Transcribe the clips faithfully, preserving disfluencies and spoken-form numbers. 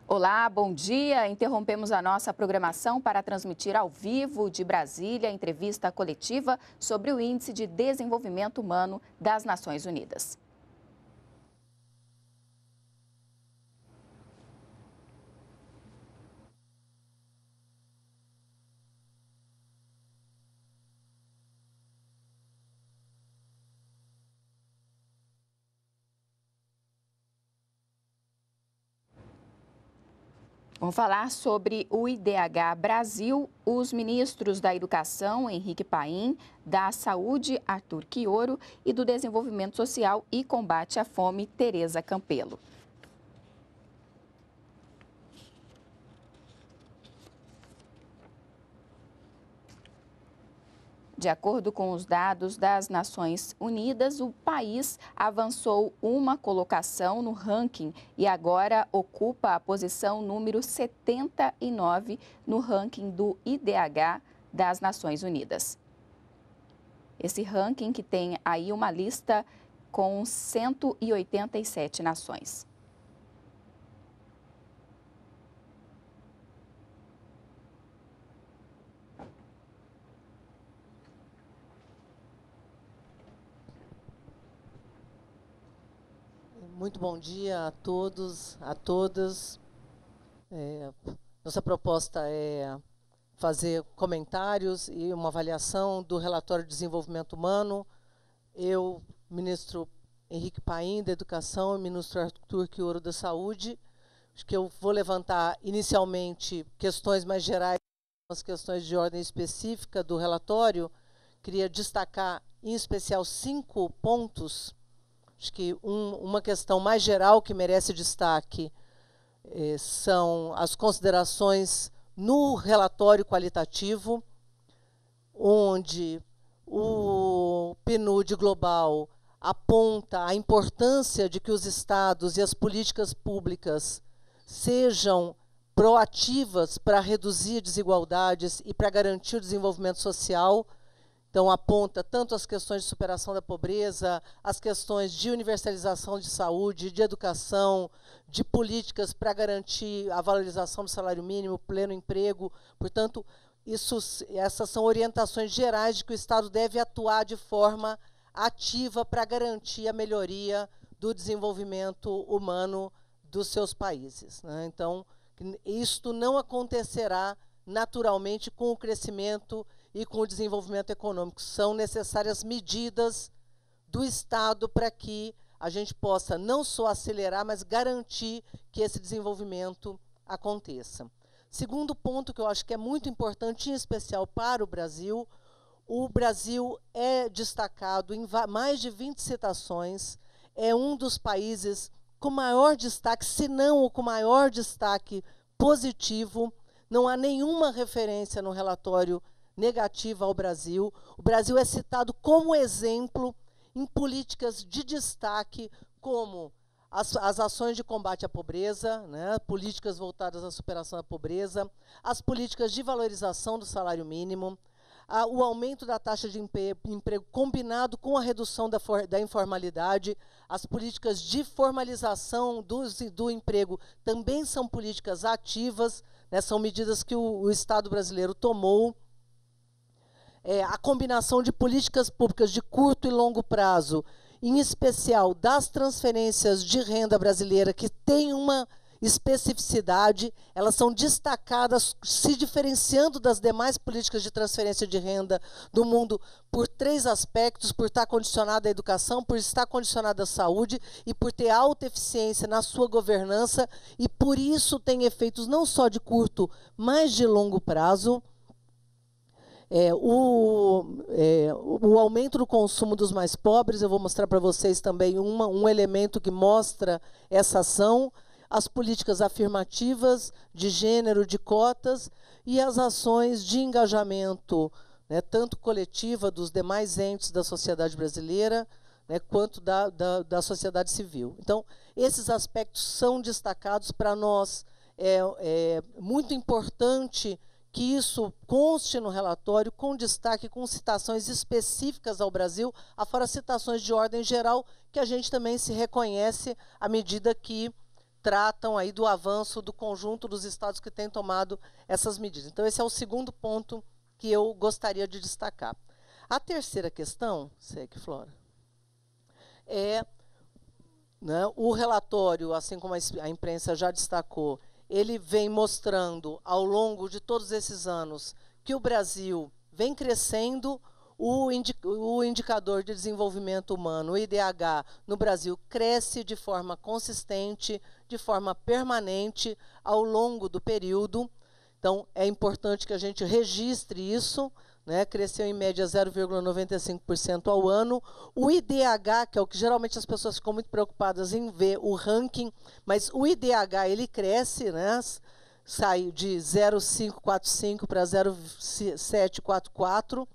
Olá, bom dia. Interrompemos a nossa programação para transmitir ao vivo de Brasília a entrevista coletiva sobre o Índice de Desenvolvimento Humano das Nações Unidas. Vamos falar sobre o I D H Brasil. Os ministros da Educação, Henrique Paim, da Saúde, Arthur Quioro, e do Desenvolvimento Social e Combate à Fome, Tereza Campelo. De acordo com os dados das Nações Unidas, o país avançou uma colocação no ranking e agora ocupa a posição número setenta e nove no ranking do I D H das Nações Unidas. Esse ranking que tem aí uma lista com cento e oitenta e sete nações. Muito bom dia a todos, a todas. É, nossa proposta é fazer comentários e uma avaliação do relatório de desenvolvimento humano. Eu, ministro Henrique Paim, da Educação, e ministro Arthur Quioro, da Saúde. Acho que eu vou levantar inicialmente questões mais gerais, as questões de ordem específica do relatório. Queria destacar, em especial, cinco pontos. Acho que um, uma questão mais geral que merece destaque eh, são as considerações no relatório qualitativo, onde o P N U D Global aponta a importância de que os estados e as políticas públicas sejam proativas para reduzir desigualdades e para garantir o desenvolvimento social. Então, aponta tanto as questões de superação da pobreza, as questões de universalização de saúde, de educação, de políticas para garantir a valorização do salário mínimo, pleno emprego. Portanto, isso, essas são orientações gerais de que o Estado deve atuar de forma ativa para garantir a melhoria do desenvolvimento humano dos seus países, né? Então, isto não acontecerá naturalmente com o crescimento e com o desenvolvimento econômico. São necessárias medidas do Estado para que a gente possa não só acelerar, mas garantir que esse desenvolvimento aconteça. Segundo ponto que eu acho que é muito importante, em especial para o Brasil, o Brasil é destacado em mais de vinte citações, é um dos países com maior destaque, se não o com maior destaque positivo. Não há nenhuma referência no relatório negativa ao Brasil. O Brasil é citado como exemplo em políticas de destaque, como as, as ações de combate à pobreza, né, políticas voltadas à superação da pobreza, as políticas de valorização do salário mínimo, a, o aumento da taxa de emprego, emprego combinado com a redução da, for, da informalidade, as políticas de formalização do, do emprego também são políticas ativas, né, são medidas que o, o Estado brasileiro tomou. É, a combinação de políticas públicas de curto e longo prazo, em especial das transferências de renda brasileira, que tem uma especificidade, elas são destacadas, se diferenciando das demais políticas de transferência de renda do mundo por três aspectos: por estar condicionada à educação, por estar condicionada à saúde e por ter alta eficiência na sua governança, e por isso tem efeitos não só de curto, mas de longo prazo. É, o, é, o aumento do consumo dos mais pobres, eu vou mostrar para vocês também uma, um elemento que mostra essa ação, as políticas afirmativas de gênero, de cotas, e as ações de engajamento, né, tanto coletiva dos demais entes da sociedade brasileira, né, quanto da, da, da sociedade civil. Então, esses aspectos são destacados para nós. É, é muito importante que isso conste no relatório, com destaque, com citações específicas ao Brasil, afora citações de ordem geral, que a gente também se reconhece à medida que tratam aí do avanço do conjunto dos estados que têm tomado essas medidas. Então, esse é o segundo ponto que eu gostaria de destacar. A terceira questão, segue, Flora, é, né, o relatório, assim como a imprensa já destacou, ele vem mostrando, ao longo de todos esses anos, que o Brasil vem crescendo, o, indi o indicador de desenvolvimento humano, o I D H, no Brasil, cresce de forma consistente, de forma permanente, ao longo do período. Então, é importante que a gente registre isso, né? Cresceu em média zero vírgula noventa e cinco por cento ao ano. O I D H, que é o que geralmente as pessoas ficam muito preocupadas em ver, o ranking, mas o I D H, ele cresce, né? Sai de zero vírgula quinhentos e quarenta e cinco para zero vírgula setecentos e quarenta e quatro,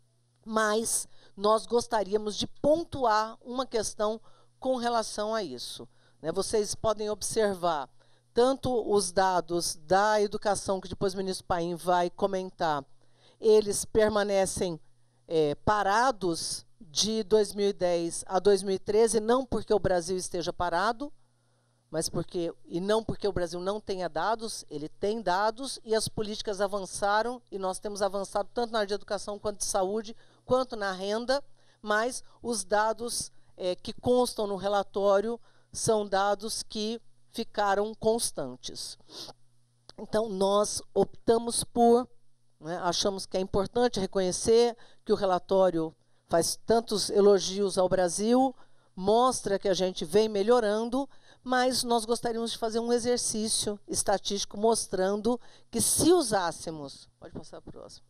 mas nós gostaríamos de pontuar uma questão com relação a isso. Né? Vocês podem observar tanto os dados da educação, que depois o ministro Paim vai comentar, eles permanecem é, parados de dois mil e dez a dois mil e treze, não porque o Brasil esteja parado, mas porque, e não porque o Brasil não tenha dados, ele tem dados, e as políticas avançaram, e nós temos avançado tanto na área de educação, quanto de saúde, quanto na renda, mas os dados é, que constam no relatório são dados que ficaram constantes. Então, nós optamos por, né, achamos que é importante reconhecer que o relatório faz tantos elogios ao Brasil, mostra que a gente vem melhorando, mas nós gostaríamos de fazer um exercício estatístico mostrando que, se usássemos, pode passar para o próximo,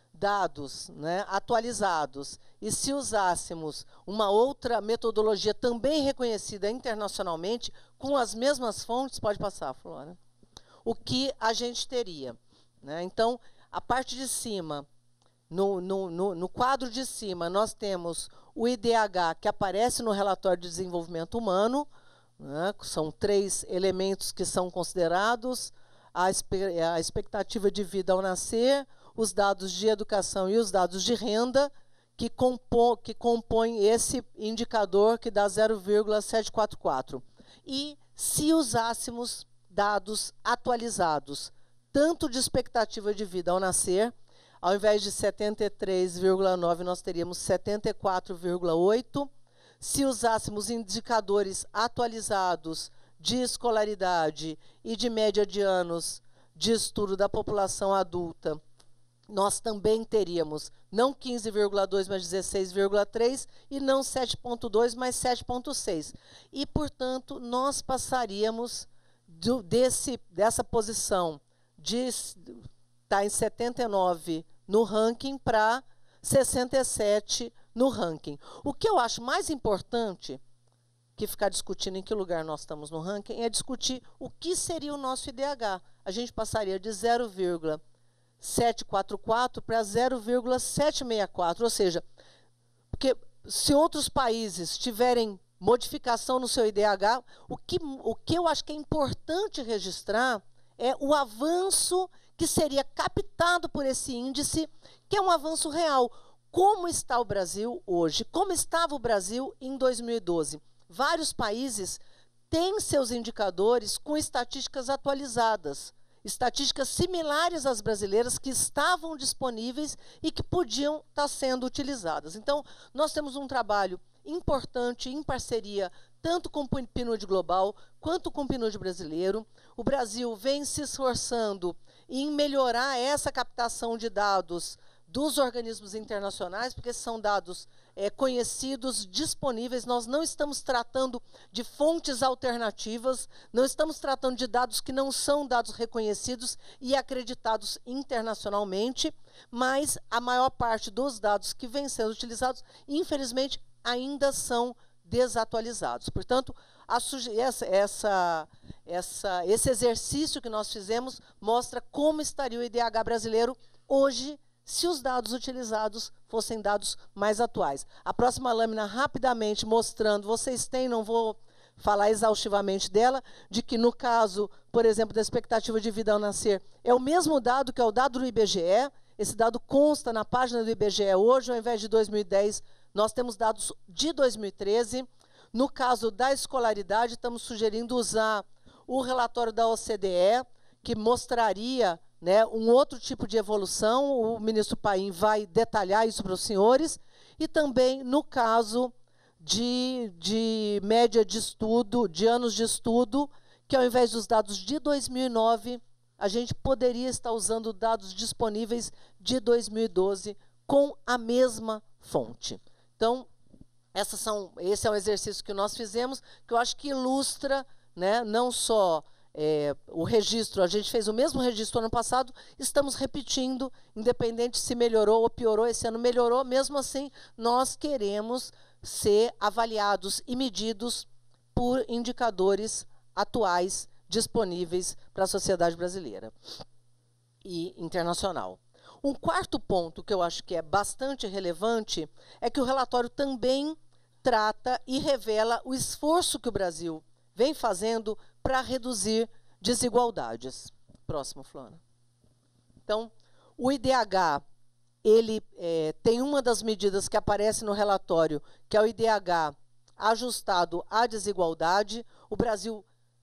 dados, né, atualizados, e se usássemos uma outra metodologia também reconhecida internacionalmente, com as mesmas fontes, pode passar, Flora, o que a gente teria. Né? Então, a parte de cima, no, no, no, no quadro de cima, nós temos o I D H, que aparece no relatório de desenvolvimento humano, né, são três elementos que são considerados, a, espe a expectativa de vida ao nascer, os dados de educação e os dados de renda, que, compô, que compõem esse indicador que dá zero vírgula setecentos e quarenta e quatro. E se usássemos dados atualizados, tanto de expectativa de vida ao nascer, ao invés de setenta e três vírgula nove, nós teríamos setenta e quatro vírgula oito. Se usássemos indicadores atualizados de escolaridade e de média de anos de estudo da população adulta, nós também teríamos não quinze vírgula dois, mas dezesseis vírgula três, e não sete vírgula dois, mas sete vírgula seis. E, portanto, nós passaríamos do, desse, dessa posição de estar em setenta e nove no ranking para sessenta e sete no ranking. O que eu acho mais importante que ficar discutindo em que lugar nós estamos no ranking é discutir o que seria o nosso I D H. A gente passaria de zero vírgula setecentos e quarenta e quatro para zero vírgula setecentos e sessenta e quatro, ou seja, porque se outros países tiverem modificação no seu I D H, o que, o que eu acho que é importante registrar é o avanço que seria captado por esse índice, que é um avanço real. Como está o Brasil hoje? Como estava o Brasil em dois mil e doze? Vários países têm seus indicadores com estatísticas atualizadas, estatísticas similares às brasileiras que estavam disponíveis e que podiam estar sendo utilizadas. Então, nós temos um trabalho importante em parceria tanto com o P N U D global quanto com o P N U D brasileiro. O Brasil vem se esforçando em melhorar essa captação de dados dos organismos internacionais, porque são dados é, conhecidos, disponíveis. Nós não estamos tratando de fontes alternativas, não estamos tratando de dados que não são dados reconhecidos e acreditados internacionalmente, mas a maior parte dos dados que vêm sendo utilizados, infelizmente, ainda são desatualizados. Portanto, a essa, essa, essa, esse exercício que nós fizemos mostra como estaria o I D H brasileiro hoje, se os dados utilizados fossem dados mais atuais. A próxima lâmina, rapidamente mostrando, vocês têm, não vou falar exaustivamente dela, de que no caso, por exemplo, da expectativa de vida ao nascer, é o mesmo dado que é o dado do I B G E, esse dado consta na página do I B G E hoje, ao invés de dois mil e dez, nós temos dados de dois mil e treze. No caso da escolaridade, estamos sugerindo usar o relatório da O C D E, que mostraria, né, um outro tipo de evolução. O ministro Paim vai detalhar isso para os senhores. E também no caso de, de média de estudo, de anos de estudo, que ao invés dos dados de dois mil e nove, a gente poderia estar usando dados disponíveis de dois mil e doze com a mesma fonte. Então, essas são, esse é um exercício que nós fizemos, que eu acho que ilustra, né, não só é, o registro, a gente fez o mesmo registro ano passado, estamos repetindo, independente se melhorou ou piorou, esse ano melhorou, mesmo assim, nós queremos ser avaliados e medidos por indicadores atuais disponíveis para a sociedade brasileira e internacional. Um quarto ponto que eu acho que é bastante relevante é que o relatório também trata e revela o esforço que o Brasil vem fazendo para reduzir desigualdades. Próximo, Flora. Então, o I D H, ele é, tem uma das medidas que aparece no relatório, que é o I D H ajustado à desigualdade. O Brasil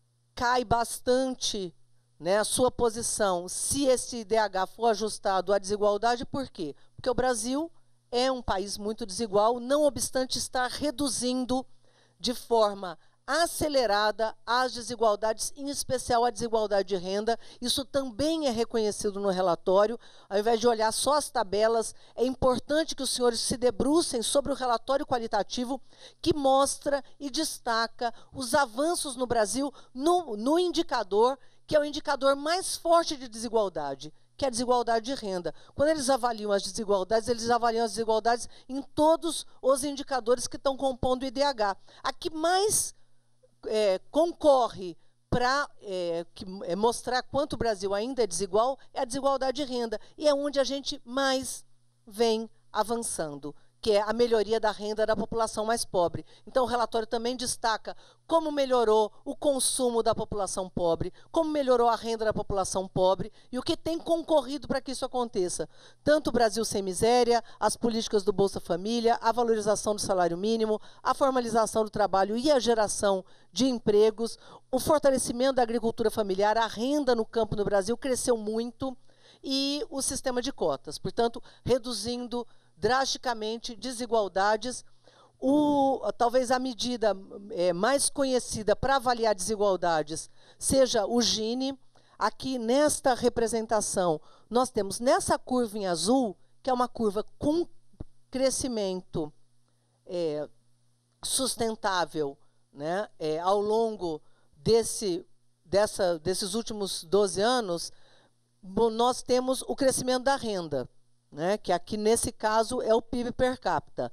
cai bastante, né, a sua posição se esse I D H for ajustado à desigualdade. Por quê? Porque o Brasil é um país muito desigual, não obstante estar reduzindo de forma acelerada as desigualdades, em especial a desigualdade de renda. Isso também é reconhecido no relatório. Ao invés de olhar só as tabelas, é importante que os senhores se debrucem sobre o relatório qualitativo que mostra e destaca os avanços no Brasil no, no indicador, que é o indicador mais forte de desigualdade, que é a desigualdade de renda. Quando eles avaliam as desigualdades, eles avaliam as desigualdades em todos os indicadores que estão compondo o I D H. A que mais é, concorre para é, é, mostrar quanto o Brasil ainda é desigual é a desigualdade de renda. E é onde a gente mais vem avançando, que é a melhoria da renda da população mais pobre. Então, o relatório também destaca como melhorou o consumo da população pobre, como melhorou a renda da população pobre e o que tem concorrido para que isso aconteça. Tanto o Brasil Sem Miséria, as políticas do Bolsa Família, a valorização do salário mínimo, a formalização do trabalho e a geração de empregos, o fortalecimento da agricultura familiar, a renda no campo no Brasil cresceu muito, e o sistema de cotas, portanto, reduzindo drasticamente desigualdades. O, talvez a medida é, mais conhecida para avaliar desigualdades seja o Gini. Aqui nesta representação, nós temos nessa curva em azul, que é uma curva com crescimento é, sustentável, né, é, ao longo desse, dessa, desses últimos doze anos, nós temos o crescimento da renda, né, que aqui nesse caso é o P I B per capita.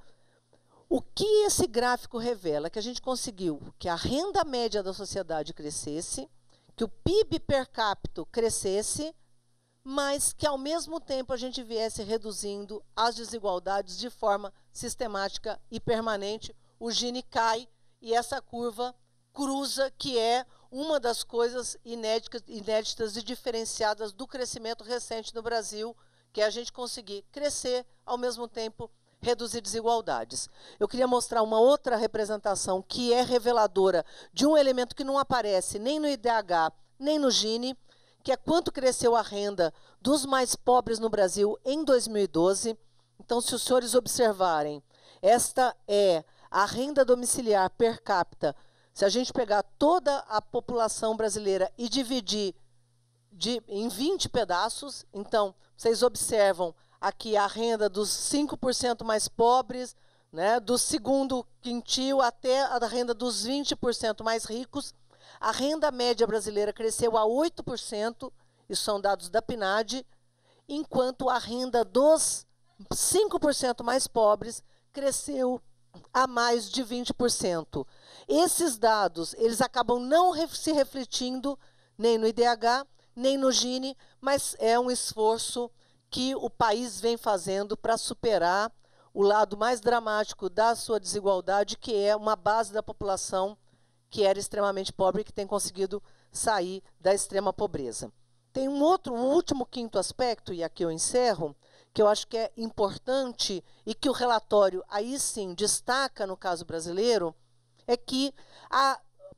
O que esse gráfico revela? Que a gente conseguiu que a renda média da sociedade crescesse, que o P I B per capita crescesse, mas que ao mesmo tempo a gente viesse reduzindo as desigualdades de forma sistemática e permanente. O Gini cai e essa curva cruza, que é uma das coisas inéditas, inéditas e diferenciadas do crescimento recente no Brasil, que é a gente conseguir crescer, ao mesmo tempo reduzir desigualdades. Eu queria mostrar uma outra representação que é reveladora de um elemento que não aparece nem no I D H, nem no Gini, que é quanto cresceu a renda dos mais pobres no Brasil em dois mil e doze. Então, se os senhores observarem, esta é a renda domiciliar per capita. Se a gente pegar toda a população brasileira e dividir de, em vinte pedaços, então, vocês observam aqui a renda dos cinco por cento mais pobres, né, do segundo quintil até a renda dos vinte por cento mais ricos. A renda média brasileira cresceu a oito por cento, isso são dados da P N A D, enquanto a renda dos cinco por cento mais pobres cresceu a mais de vinte por cento. Esses dados, eles acabam não se refletindo nem no I D H, nem no Gini, mas é um esforço que o país vem fazendo para superar o lado mais dramático da sua desigualdade, que é uma base da população que era extremamente pobre e que tem conseguido sair da extrema pobreza. Tem um outro, um último quinto aspecto, e aqui eu encerro, que eu acho que é importante e que o relatório, aí sim, destaca no caso brasileiro, é que a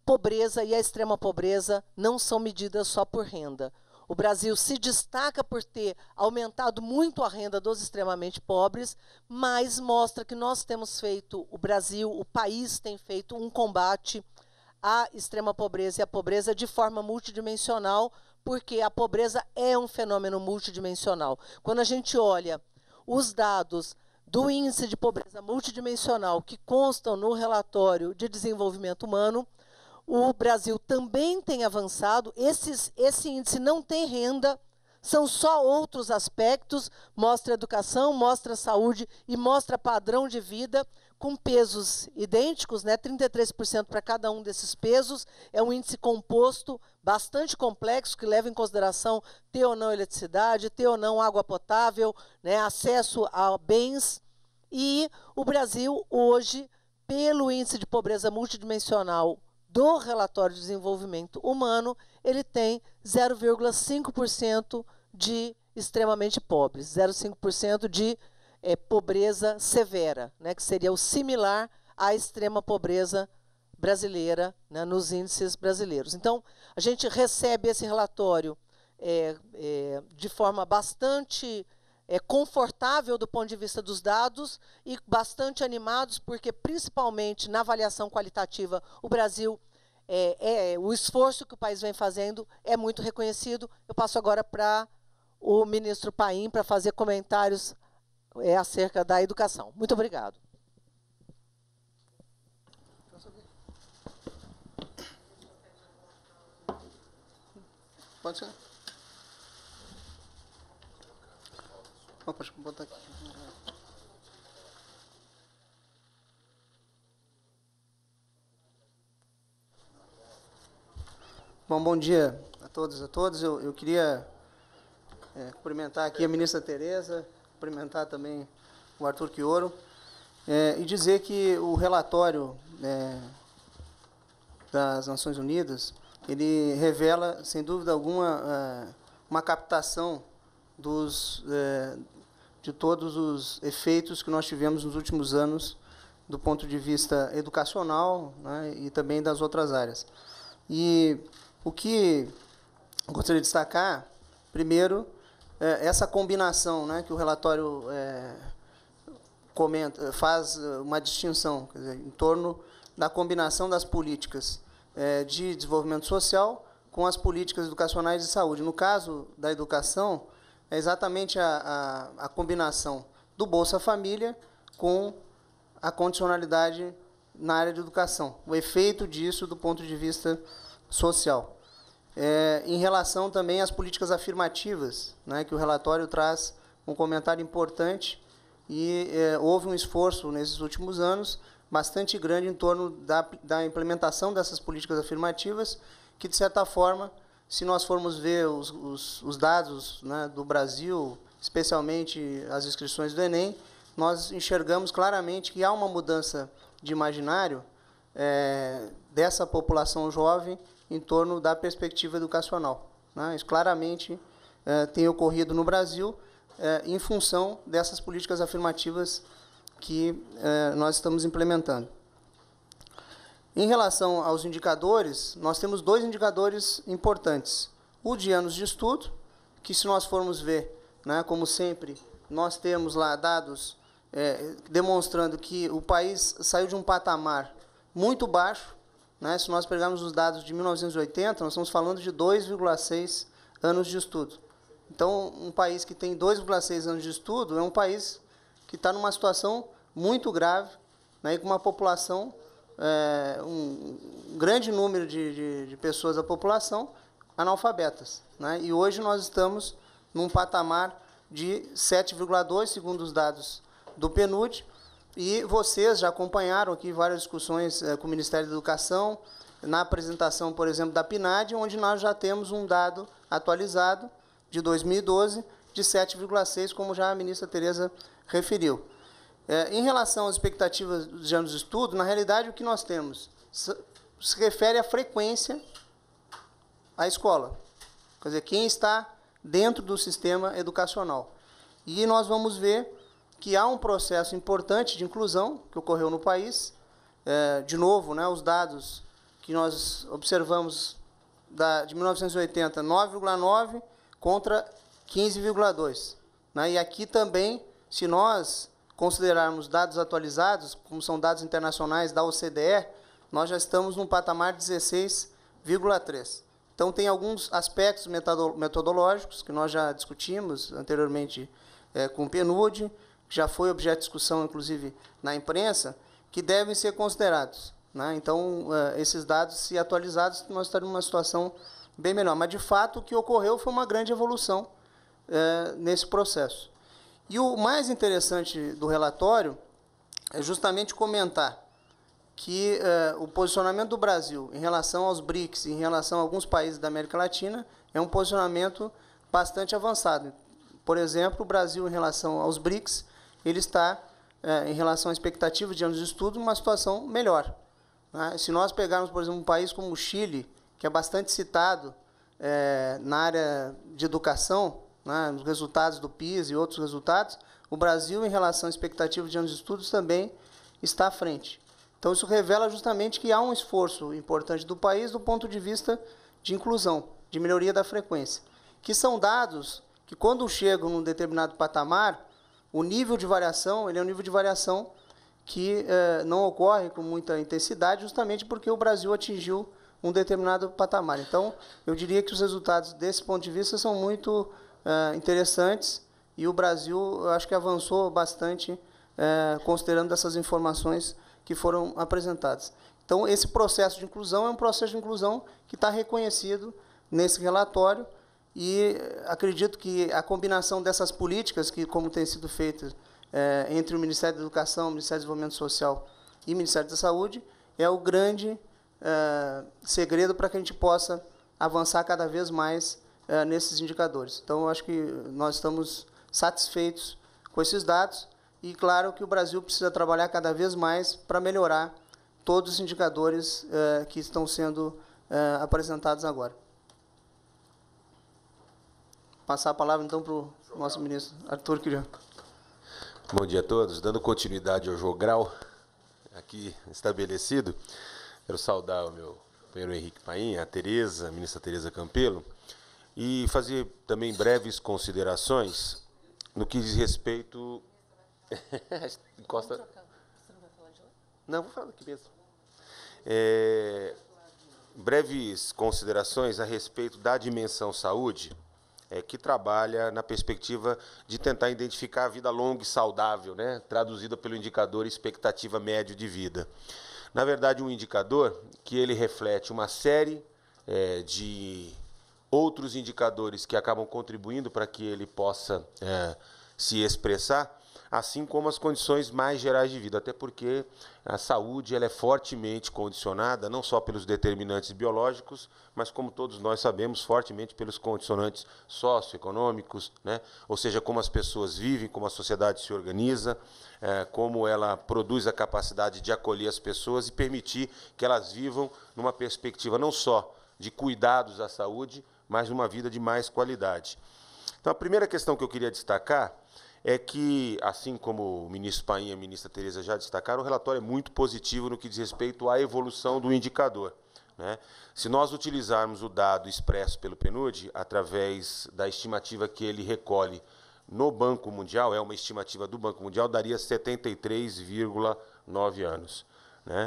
pobreza e a extrema pobreza não são medidas só por renda. O Brasil se destaca por ter aumentado muito a renda dos extremamente pobres, mas mostra que nós temos feito, o Brasil, o país tem feito um combate à extrema pobreza e à pobreza de forma multidimensional, porque a pobreza é um fenômeno multidimensional. Quando a gente olha os dados do índice de pobreza multidimensional que constam no relatório de desenvolvimento humano, o Brasil também tem avançado. Esses, esse índice não tem renda, são só outros aspectos, mostra educação, mostra saúde e mostra padrão de vida, com pesos idênticos, né, trinta e três por cento para cada um desses pesos. É um índice composto, bastante complexo, que leva em consideração ter ou não eletricidade, ter ou não água potável, né, acesso a bens. E o Brasil, hoje, pelo índice de pobreza multidimensional do relatório de desenvolvimento humano, ele tem zero vírgula cinco por cento de extremamente pobres, zero vírgula cinco por cento de é, pobreza severa, né, que seria o similar à extrema pobreza brasileira, né, nos índices brasileiros. Então, a gente recebe esse relatório é, é, de forma bastante é, confortável do ponto de vista dos dados e bastante animados, porque, principalmente na avaliação qualitativa, o Brasil, é, é, o esforço que o país vem fazendo é muito reconhecido. Eu passo agora para o ministro Paim para fazer comentários é, acerca da educação. Muito obrigado. Pode ser? Não, pode botar aqui. Bom, bom dia a todos e a todas. Eu, eu queria é, cumprimentar aqui a ministra Tereza, cumprimentar também o Arthur Quioro, é, e dizer que o relatório é, das Nações Unidas, ele revela, sem dúvida alguma, uma captação dos, de todos os efeitos que nós tivemos nos últimos anos, do ponto de vista educacional, né, e também das outras áreas. E o que eu gostaria de destacar, primeiro, é essa combinação, né, que o relatório é, comenta, faz uma distinção, quer dizer, em torno da combinação das políticas de desenvolvimento social com as políticas educacionais de saúde. No caso da educação, é exatamente a, a, a combinação do Bolsa Família com a condicionalidade na área de educação, o efeito disso do ponto de vista social. É, em relação também às políticas afirmativas, né, que o relatório traz um comentário importante, e é, houve um esforço nesses últimos anos bastante grande em torno da, da implementação dessas políticas afirmativas, que, de certa forma, se nós formos ver os, os, os dados, né, do Brasil, especialmente as inscrições do Enem, nós enxergamos claramente que há uma mudança de imaginário é, dessa população jovem em torno da perspectiva educacional, né? Isso claramente é, tem ocorrido no Brasil é, em função dessas políticas afirmativas que eh, nós estamos implementando. Em relação aos indicadores, nós temos dois indicadores importantes. O de anos de estudo, que, se nós formos ver, né, como sempre, nós temos lá dados eh, demonstrando que o país saiu de um patamar muito baixo, né? Se nós pegarmos os dados de mil novecentos e oitenta, nós estamos falando de dois vírgula seis anos de estudo. Então, um país que tem dois vírgula seis anos de estudo é um país que está numa situação muito grave, né, e com uma população, é, um, um grande número de, de, de pessoas da população analfabetas, né, e hoje nós estamos num patamar de sete vírgula dois, segundo os dados do PNUD, e vocês já acompanharam aqui várias discussões é, com o Ministério da Educação, na apresentação, por exemplo, da PNAD, onde nós já temos um dado atualizado de dois mil e doze, de sete vírgula seis, como já a ministra Tereza referiu. É, em relação às expectativas de anos de estudo, na realidade, o que nós temos se, se refere à frequência à escola. Quer dizer, quem está dentro do sistema educacional. E nós vamos ver que há um processo importante de inclusão que ocorreu no país. É, de novo, né, os dados que nós observamos da, de mil novecentos e oitenta, nove vírgula nove contra quinze vírgula dois. Né? E aqui também, se nós considerarmos dados atualizados, como são dados internacionais da O C D E, nós já estamos num patamar de dezesseis vírgula três. Então, tem alguns aspectos metodológicos que nós já discutimos anteriormente é, com o PNUD, que já foi objeto de discussão, inclusive, na imprensa, que devem ser considerados. Né? Então, é, esses dados, se atualizados, nós estaremos numa situação bem melhor. Mas, de fato, o que ocorreu foi uma grande evolução é, nesse processo. E o mais interessante do relatório é justamente comentar que eh, o posicionamento do Brasil em relação aos BRICS, em relação a alguns países da América Latina, é um posicionamento bastante avançado. Por exemplo, o Brasil, em relação aos BRICS, ele está, eh, em relação à expectativa de anos de estudo, numa situação melhor. Né? Se nós pegarmos, por exemplo, um país como o Chile, que é bastante citado eh, na área de educação, né, nos resultados do PISA e outros resultados, o Brasil, em relação à expectativa de anos de estudos, também está à frente. Então, isso revela justamente que há um esforço importante do país do ponto de vista de inclusão, de melhoria da frequência, que são dados que, quando chegam num determinado patamar, o nível de variação ele é um nível de variação que eh, não ocorre com muita intensidade, justamente porque o Brasil atingiu um determinado patamar. Então, eu diria que os resultados desse ponto de vista são muito eh, interessantes e o Brasil, eu acho que avançou bastante, eh, considerando essas informações que foram apresentadas. Então, esse processo de inclusão é um processo de inclusão que está reconhecido nesse relatório e acredito que a combinação dessas políticas, que como tem sido feita é, entre o Ministério da Educação, o Ministério do Desenvolvimento Social e o Ministério da Saúde, é o grande é, segredo para que a gente possa avançar cada vez mais é, nesses indicadores. Então, eu acho que nós estamos satisfeitos com esses dados. E, claro, que o Brasil precisa trabalhar cada vez mais para melhorar todos os indicadores eh, que estão sendo eh, apresentados agora. Passar a palavra, então, para o nosso ministro Arthur Quirion. Bom dia a todos. Dando continuidade ao jogral aqui estabelecido, quero saudar o meu companheiro Henrique Painha, a Tereza, a ministra Tereza Campelo, e fazer também breves considerações no que diz respeito... Encosta. Você não vai falar de lá? Não, vou falar aqui mesmo. É, breves considerações a respeito da dimensão saúde, é, que trabalha na perspectiva de tentar identificar a vida longa e saudável, né, traduzida pelo indicador expectativa médio de vida. Na verdade, um indicador que ele reflete uma série é, de outros indicadores que acabam contribuindo para que ele possa é, se expressar, assim como as condições mais gerais de vida, até porque a saúde ela é fortemente condicionada, não só pelos determinantes biológicos, mas, como todos nós sabemos, fortemente pelos condicionantes socioeconômicos, né? Ou seja, como as pessoas vivem, como a sociedade se organiza, é, como ela produz a capacidade de acolher as pessoas e permitir que elas vivam numa perspectiva não só de cuidados à saúde, mas de uma vida de mais qualidade. Então, a primeira questão que eu queria destacar é que, assim como o ministro Painha e a ministra Tereza já destacaram, o relatório é muito positivo no que diz respeito à evolução do indicador, né? Se nós utilizarmos o dado expresso pelo PNUD, através da estimativa que ele recolhe no Banco Mundial, é uma estimativa do Banco Mundial, daria setenta e três vírgula nove anos. Né?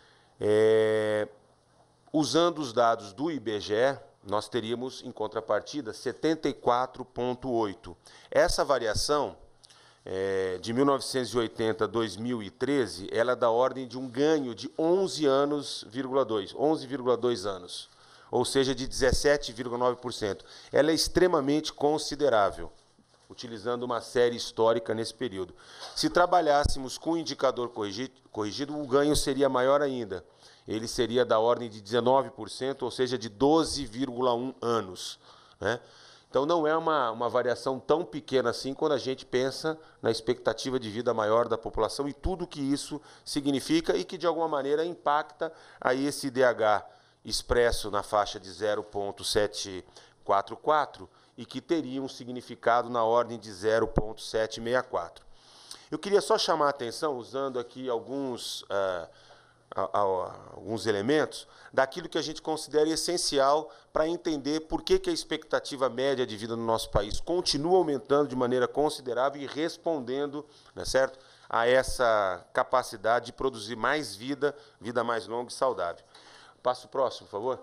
É, usando os dados do I B G E, nós teríamos, em contrapartida, setenta e quatro vírgula oito. Essa variação, é, de mil novecentos e oitenta a dois mil e treze, ela é da ordem de um ganho de onze anos, onze vírgula dois anos, ou seja, de dezessete vírgula nove por cento. Ela é extremamente considerável, utilizando uma série histórica nesse período. Se trabalhássemos com o indicador corrigido, corrigido, o ganho seria maior ainda. Ele seria da ordem de dezenove por cento, ou seja, de doze vírgula um anos. Né? Então, não é uma, uma variação tão pequena assim quando a gente pensa na expectativa de vida maior da população e tudo que isso significa e que, de alguma maneira, impacta aí esse I D H expresso na faixa de zero vírgula setecentos e quarenta e quatro e que teria um significado na ordem de zero vírgula setecentos e sessenta e quatro. Eu queria só chamar a atenção, usando aqui alguns... Uh, a, a, a alguns elementos daquilo que a gente considera essencial para entender por que, que a expectativa média de vida no nosso país continua aumentando de maneira considerável e respondendo, né, certo, a essa capacidade de produzir mais vida, vida mais longa e saudável. Passo próximo, por favor.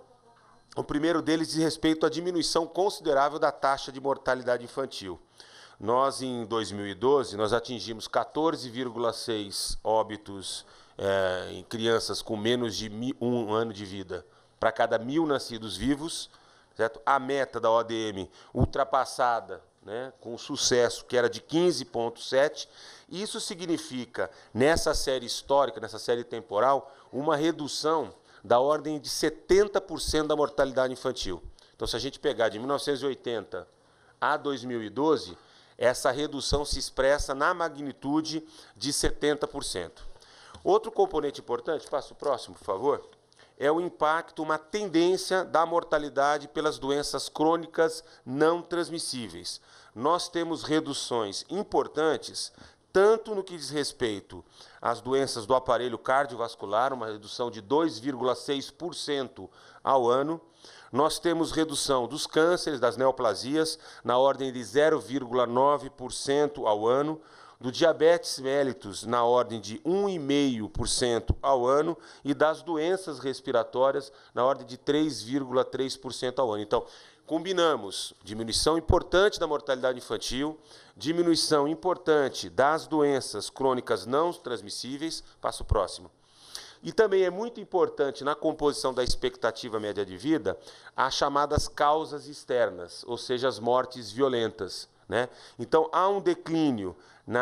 O primeiro deles diz respeito à diminuição considerável da taxa de mortalidade infantil. Nós, em dois mil e doze, nós atingimos quatorze vírgula seis óbitos é, em crianças com menos de um ano de vida para cada mil nascidos vivos, certo? A meta da O D M ultrapassada, né, com sucesso, que era de quinze vírgula sete. Isso significa, nessa série histórica, nessa série temporal, uma redução da ordem de setenta por cento da mortalidade infantil. Então, se a gente pegar de mil novecentos e oitenta a dois mil e doze, essa redução se expressa na magnitude de setenta por cento. Outro componente importante, passa o próximo, por favor, é o impacto, uma tendência da mortalidade pelas doenças crônicas não transmissíveis. Nós temos reduções importantes, tanto no que diz respeito às doenças do aparelho cardiovascular, uma redução de dois vírgula seis por cento ao ano. Nós temos redução dos cânceres, das neoplasias, na ordem de zero vírgula nove por cento ao ano, do diabetes mellitus na ordem de um vírgula cinco por cento ao ano e das doenças respiratórias na ordem de três vírgula três por cento ao ano. Então, combinamos diminuição importante da mortalidade infantil, diminuição importante das doenças crônicas não transmissíveis. Passo próximo. E também é muito importante na composição da expectativa média de vida as chamadas causas externas, ou seja, as mortes violentas, né? Então, há um declínio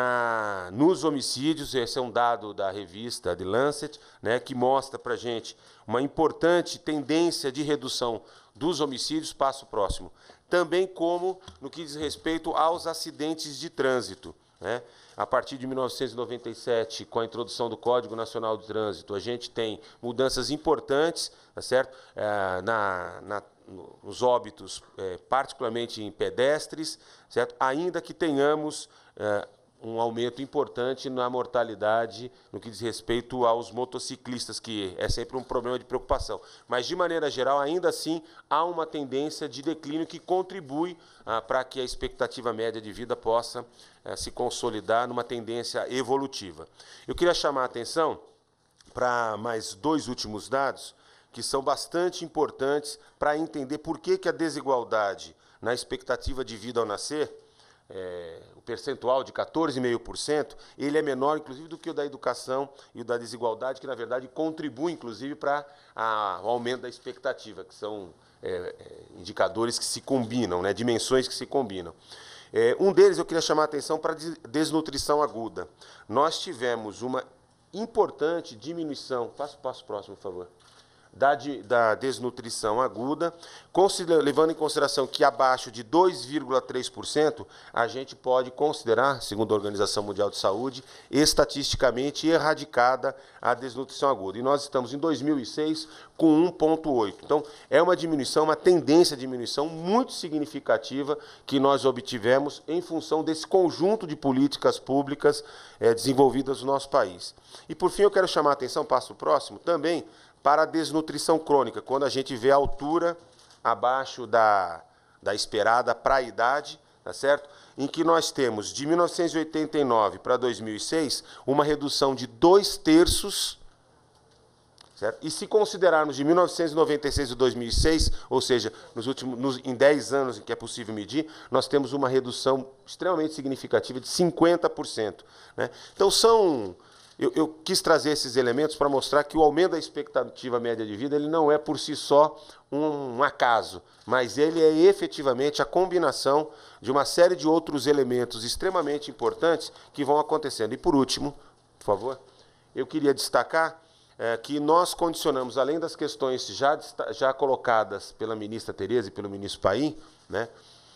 na, nos homicídios, esse é um dado da revista The Lancet, né, que mostra para a gente uma importante tendência de redução dos homicídios. Passo próximo. Também como no que diz respeito aos acidentes de trânsito, né? A partir de mil novecentos e noventa e sete, com a introdução do Código Nacional de Trânsito, a gente tem mudanças importantes, tá certo? É, na, na, nos óbitos, é, particularmente em pedestres, certo? Ainda que tenhamos é, um aumento importante na mortalidade no que diz respeito aos motociclistas, que é sempre um problema de preocupação. Mas, de maneira geral, ainda assim, há uma tendência de declínio que contribui ah, para que a expectativa média de vida possa ah, se consolidar numa tendência evolutiva. Eu queria chamar a atenção para mais dois últimos dados, que são bastante importantes para entender por que, que a desigualdade na expectativa de vida ao nascer, É, o percentual de quatorze vírgula cinco por cento, ele é menor, inclusive, do que o da educação e o da desigualdade, que, na verdade, contribui, inclusive, para o aumento da expectativa, que são é, é, indicadores que se combinam, né, dimensões que se combinam. É, um deles eu queria chamar a atenção para a desnutrição aguda. Nós tivemos uma importante diminuição, passo, passo próximo, por favor, Da, de, da desnutrição aguda, levando em consideração que abaixo de dois vírgula três por cento a gente pode considerar, segundo a Organização Mundial de Saúde, estatisticamente erradicada a desnutrição aguda. E nós estamos em dois mil e seis com um vírgula oito. Então, é uma diminuição, uma tendência de diminuição muito significativa que nós obtivemos em função desse conjunto de políticas públicas é, desenvolvidas no nosso país. E, por fim, eu quero chamar a atenção, passo o próximo, também, para a desnutrição crônica, quando a gente vê a altura abaixo da, da esperada para a idade, tá certo? Em que nós temos, de mil novecentos e oitenta e nove para dois mil e seis, uma redução de dois terços, certo? E se considerarmos de mil novecentos e noventa e seis a dois mil e seis, ou seja, nos últimos, nos, em dez anos em que é possível medir, nós temos uma redução extremamente significativa de cinquenta por cento, né? Então, são... Eu, eu quis trazer esses elementos para mostrar que o aumento da expectativa média de vida ele não é por si só um, um acaso, mas ele é efetivamente a combinação de uma série de outros elementos extremamente importantes que vão acontecendo. E, por último, por favor, eu queria destacar é, que nós condicionamos, além das questões já, já colocadas pela ministra Tereza e pelo ministro Paim, né,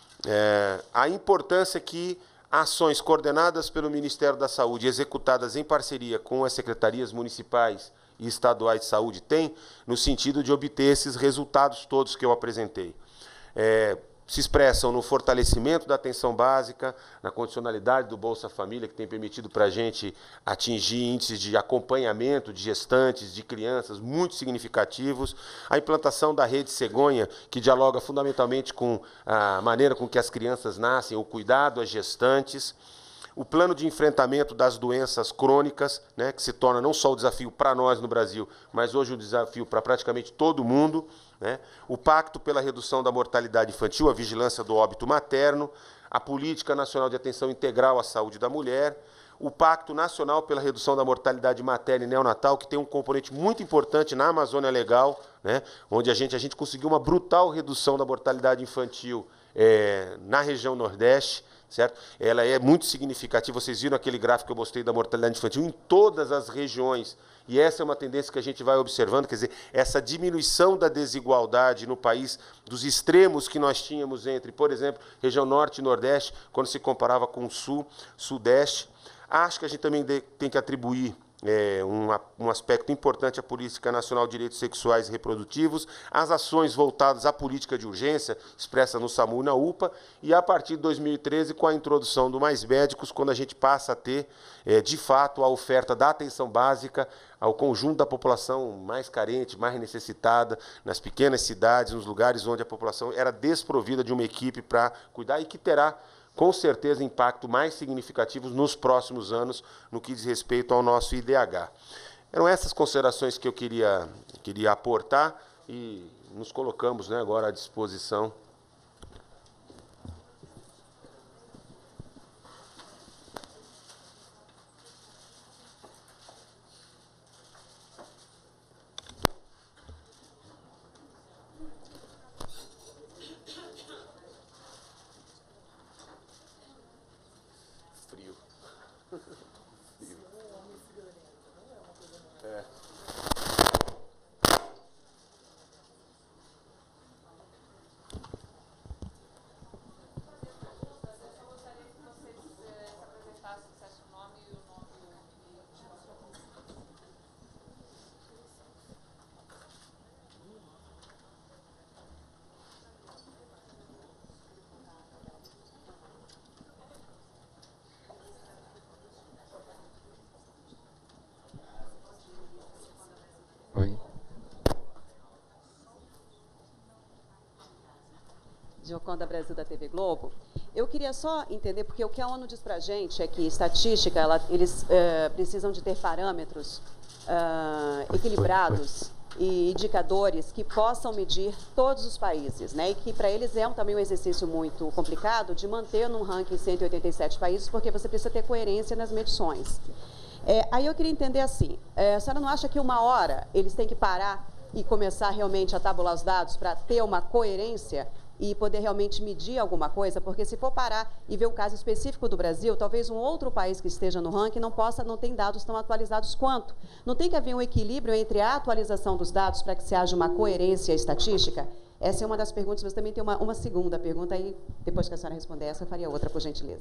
é, a importância que ações coordenadas pelo Ministério da Saúde e executadas em parceria com as secretarias municipais e estaduais de saúde têm, no sentido de obter esses resultados todos que eu apresentei. É, se expressam no fortalecimento da atenção básica, na condicionalidade do Bolsa Família, que tem permitido para a gente atingir índices de acompanhamento de gestantes, de crianças, muito significativos, a implantação da rede Cegonha, que dialoga fundamentalmente com a maneira com que as crianças nascem, o cuidado às gestantes, o plano de enfrentamento das doenças crônicas, né, que se torna não só o desafio para nós no Brasil, mas hoje um desafio para praticamente todo mundo, né, o Pacto pela Redução da Mortalidade Infantil, a vigilância do óbito materno, a Política Nacional de Atenção Integral à Saúde da Mulher, o Pacto Nacional pela Redução da Mortalidade Materna e Neonatal, que tem um componente muito importante na Amazônia Legal, né, onde a gente, a gente conseguiu uma brutal redução da mortalidade infantil é, na região Nordeste, certo? Ela é muito significativa. Vocês viram aquele gráfico que eu mostrei da mortalidade infantil em todas as regiões. E essa é uma tendência que a gente vai observando, quer dizer, essa diminuição da desigualdade no país, dos extremos que nós tínhamos entre, por exemplo, região Norte e Nordeste, quando se comparava com o Sul, Sudeste. Acho que a gente também tem que atribuir É, um, um aspecto importante à Política Nacional de Direitos Sexuais e Reprodutivos, as ações voltadas à política de urgência, expressa no SAMU e na UPA, e a partir de dois mil e treze, com a introdução do Mais Médicos, quando a gente passa a ter, é, de fato, a oferta da atenção básica ao conjunto da população mais carente, mais necessitada, nas pequenas cidades, nos lugares onde a população era desprovida de uma equipe para cuidar e que terá, com certeza, impacto mais significativo nos próximos anos no que diz respeito ao nosso I D H. Eram essas considerações que eu queria, queria aportar e nos colocamos, né, agora à disposição. Gioconda Brasil, da T V Globo. Eu queria só entender, porque o que a ONU diz para a gente é que estatística, ela, eles uh, precisam de ter parâmetros uh, equilibrados e indicadores que possam medir todos os países, né? E que para eles é um, também um exercício muito complicado de manter num ranking cento e oitenta e sete países, porque você precisa ter coerência nas medições. É, aí eu queria entender assim, é, a senhora não acha que uma hora eles têm que parar e começar realmente a tabular os dados para ter uma coerência e poder realmente medir alguma coisa? Porque se for parar e ver o caso específico do Brasil, talvez um outro país que esteja no ranking não possa, não tem dados tão atualizados quanto. Não tem que haver um equilíbrio entre a atualização dos dados para que se haja uma coerência estatística? Essa é uma das perguntas, mas também tem uma, uma segunda pergunta, aí depois que a senhora responder essa, eu faria outra, por gentileza.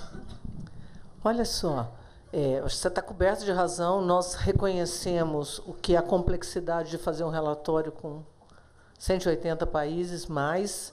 Olha só, é, você está coberto de razão, nós reconhecemos o que é a complexidade de fazer um relatório com cento e oitenta países, mais,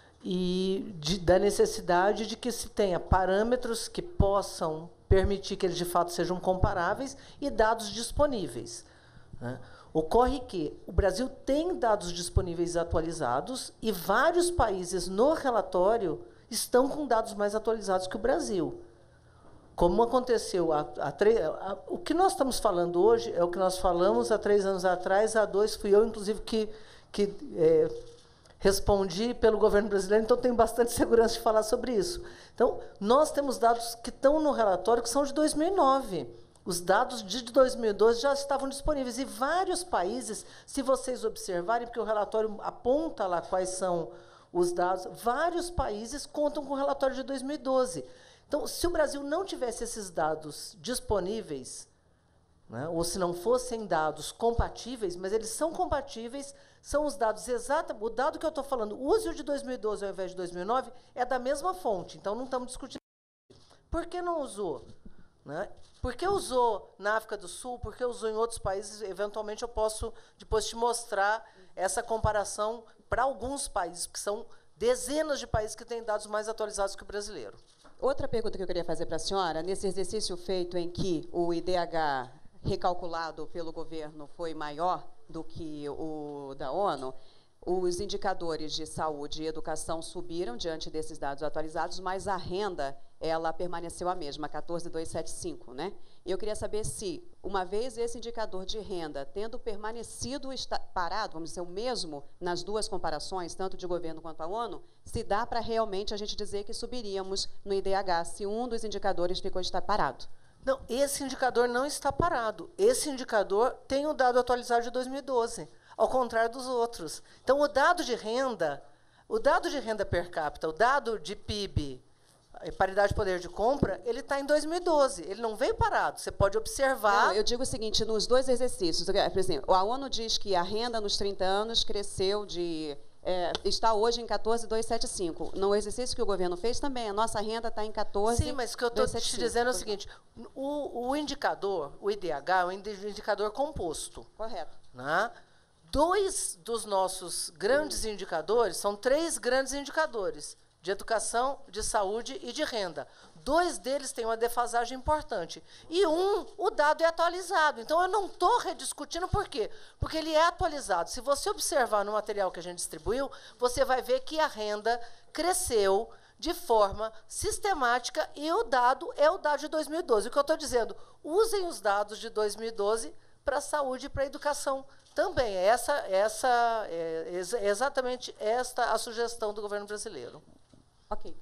e de, da necessidade de que se tenha parâmetros que possam permitir que eles, de fato, sejam comparáveis e dados disponíveis, né? Ocorre que o Brasil tem dados disponíveis atualizados e vários países no relatório estão com dados mais atualizados que o Brasil. Como aconteceu há, há três... Há, o que nós estamos falando hoje é o que nós falamos há três anos atrás, há dois, fui eu, inclusive, que... que é, respondi pelo governo brasileiro, então tenho bastante segurança de falar sobre isso. Então, nós temos dados que estão no relatório que são de dois mil e nove. Os dados de dois mil e doze já estavam disponíveis. E vários países, se vocês observarem, porque o relatório aponta lá quais são os dados, vários países contam com o relatório de dois mil e doze. Então, se o Brasil não tivesse esses dados disponíveis, né, ou se não fossem dados compatíveis, mas eles são compatíveis, são os dados exatos. O dado que eu estou falando, use o de dois mil e doze ao invés de dois mil e nove, é da mesma fonte, então não estamos discutindo. Por que não usou? Né? Por que usou na África do Sul? Por que usou em outros países? Eventualmente eu posso depois te mostrar essa comparação para alguns países que são dezenas de países que têm dados mais atualizados que o brasileiro. Outra pergunta que eu queria fazer para a senhora, nesse exercício feito em que o I D H recalculado pelo governo foi maior do que o da ONU, os indicadores de saúde e educação subiram diante desses dados atualizados, mas a renda ela permaneceu a mesma, quatorze mil duzentos e setenta e cinco, né? E eu queria saber se, uma vez esse indicador de renda tendo permanecido parado, vamos dizer, o mesmo nas duas comparações, tanto de governo quanto a ONU, se dá para realmente a gente dizer que subiríamos no I D H se um dos indicadores ficou estar parado. Não, esse indicador não está parado. Esse indicador tem o dado atualizado de dois mil e doze, ao contrário dos outros. Então, o dado de renda, o dado de renda per capita, o dado de P I B, paridade de poder de compra, ele está em dois mil e doze. Ele não veio parado. Você pode observar... Não, eu digo o seguinte, nos dois exercícios, por exemplo, a ONU diz que a renda nos trinta anos cresceu de... É, está hoje em quatorze mil duzentos e setenta e cinco. No exercício que o governo fez também, a nossa renda está em quatorze mil duzentos e setenta e cinco. Sim, mas o que eu estou te dizendo é o seguinte, o, o indicador, o I D H, é um indicador composto. Correto. Né? Dois dos nossos grandes indicadores, são três grandes indicadores, de educação, de saúde e de renda. Dois deles têm uma defasagem importante. E um, o dado é atualizado. Então, eu não estou rediscutindo por quê? Porque ele é atualizado. Se você observar no material que a gente distribuiu, você vai ver que a renda cresceu de forma sistemática e o dado é o dado de dois mil e doze. O que eu estou dizendo, usem os dados de dois mil e doze para a saúde e para a educação também. Essa, essa, é ex exatamente esta a sugestão do governo brasileiro. Ok.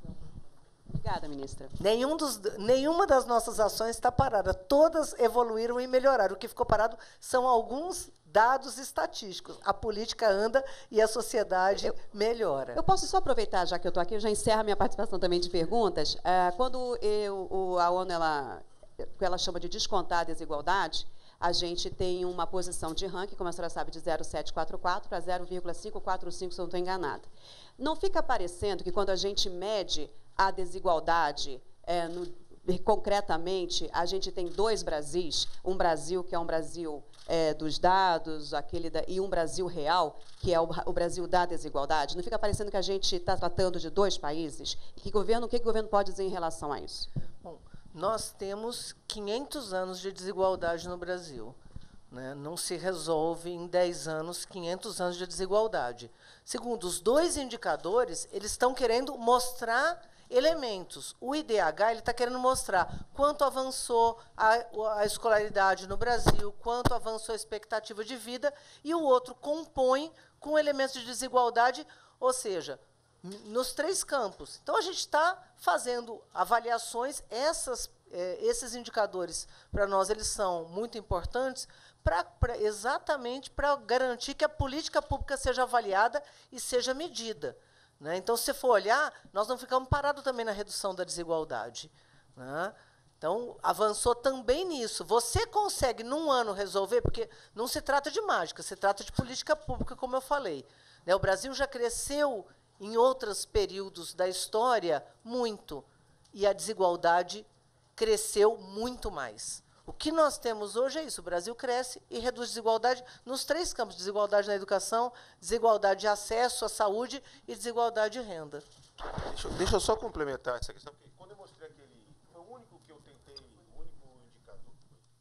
Obrigada, ministra. Nenhum dos, nenhuma das nossas ações está parada. Todas evoluíram e melhoraram. O que ficou parado são alguns dados estatísticos. A política anda e a sociedade eu, melhora. Eu posso só aproveitar, já que eu estou aqui, eu já encerro a minha participação também de perguntas. Uh, quando eu, o, a ONU ela, ela chama de descontar a desigualdade, a gente tem uma posição de ranking, como a senhora sabe, de zero vírgula setecentos e quarenta e quatro para zero vírgula quinhentos e quarenta e cinco, se eu não estou enganada. Não fica parecendo que, quando a gente mede a desigualdade, é, no, concretamente, a gente tem dois Brasis, um Brasil que é um Brasil é, dos dados, aquele da, e um Brasil real, que é o, o Brasil da desigualdade? Não fica parecendo que a gente está tratando de dois países? Que governo, o que o governo pode dizer em relação a isso? Bom, nós temos quinhentos anos de desigualdade no Brasil. Né? Não se resolve em dez anos quinhentos anos de desigualdade. Segundo, os dois indicadores, eles estão querendo mostrar elementos. O I D H está querendo mostrar quanto avançou a, a escolaridade no Brasil, quanto avançou a expectativa de vida, e o outro compõe com elementos de desigualdade, ou seja, nos três campos. Então, a gente está fazendo avaliações, essas, eh, esses indicadores, para nós, eles são muito importantes, pra, pra, exatamente para garantir que a política pública seja avaliada e seja medida. Né? Então, se for olhar, nós não ficamos parados também na redução da desigualdade. Né? Então, avançou também nisso. Você consegue, num ano, resolver, porque não se trata de mágica, se trata de política pública, como eu falei. Né? O Brasil já cresceu, em outros períodos da história, muito. E a desigualdade cresceu muito mais. O que nós temos hoje é isso. O Brasil cresce e reduz desigualdade nos três campos. Desigualdade na educação, desigualdade de acesso à saúde e desigualdade de renda. Deixa, deixa eu só complementar essa questão. Quando eu mostrei aquele... Foi o único que eu tentei... O único indicador...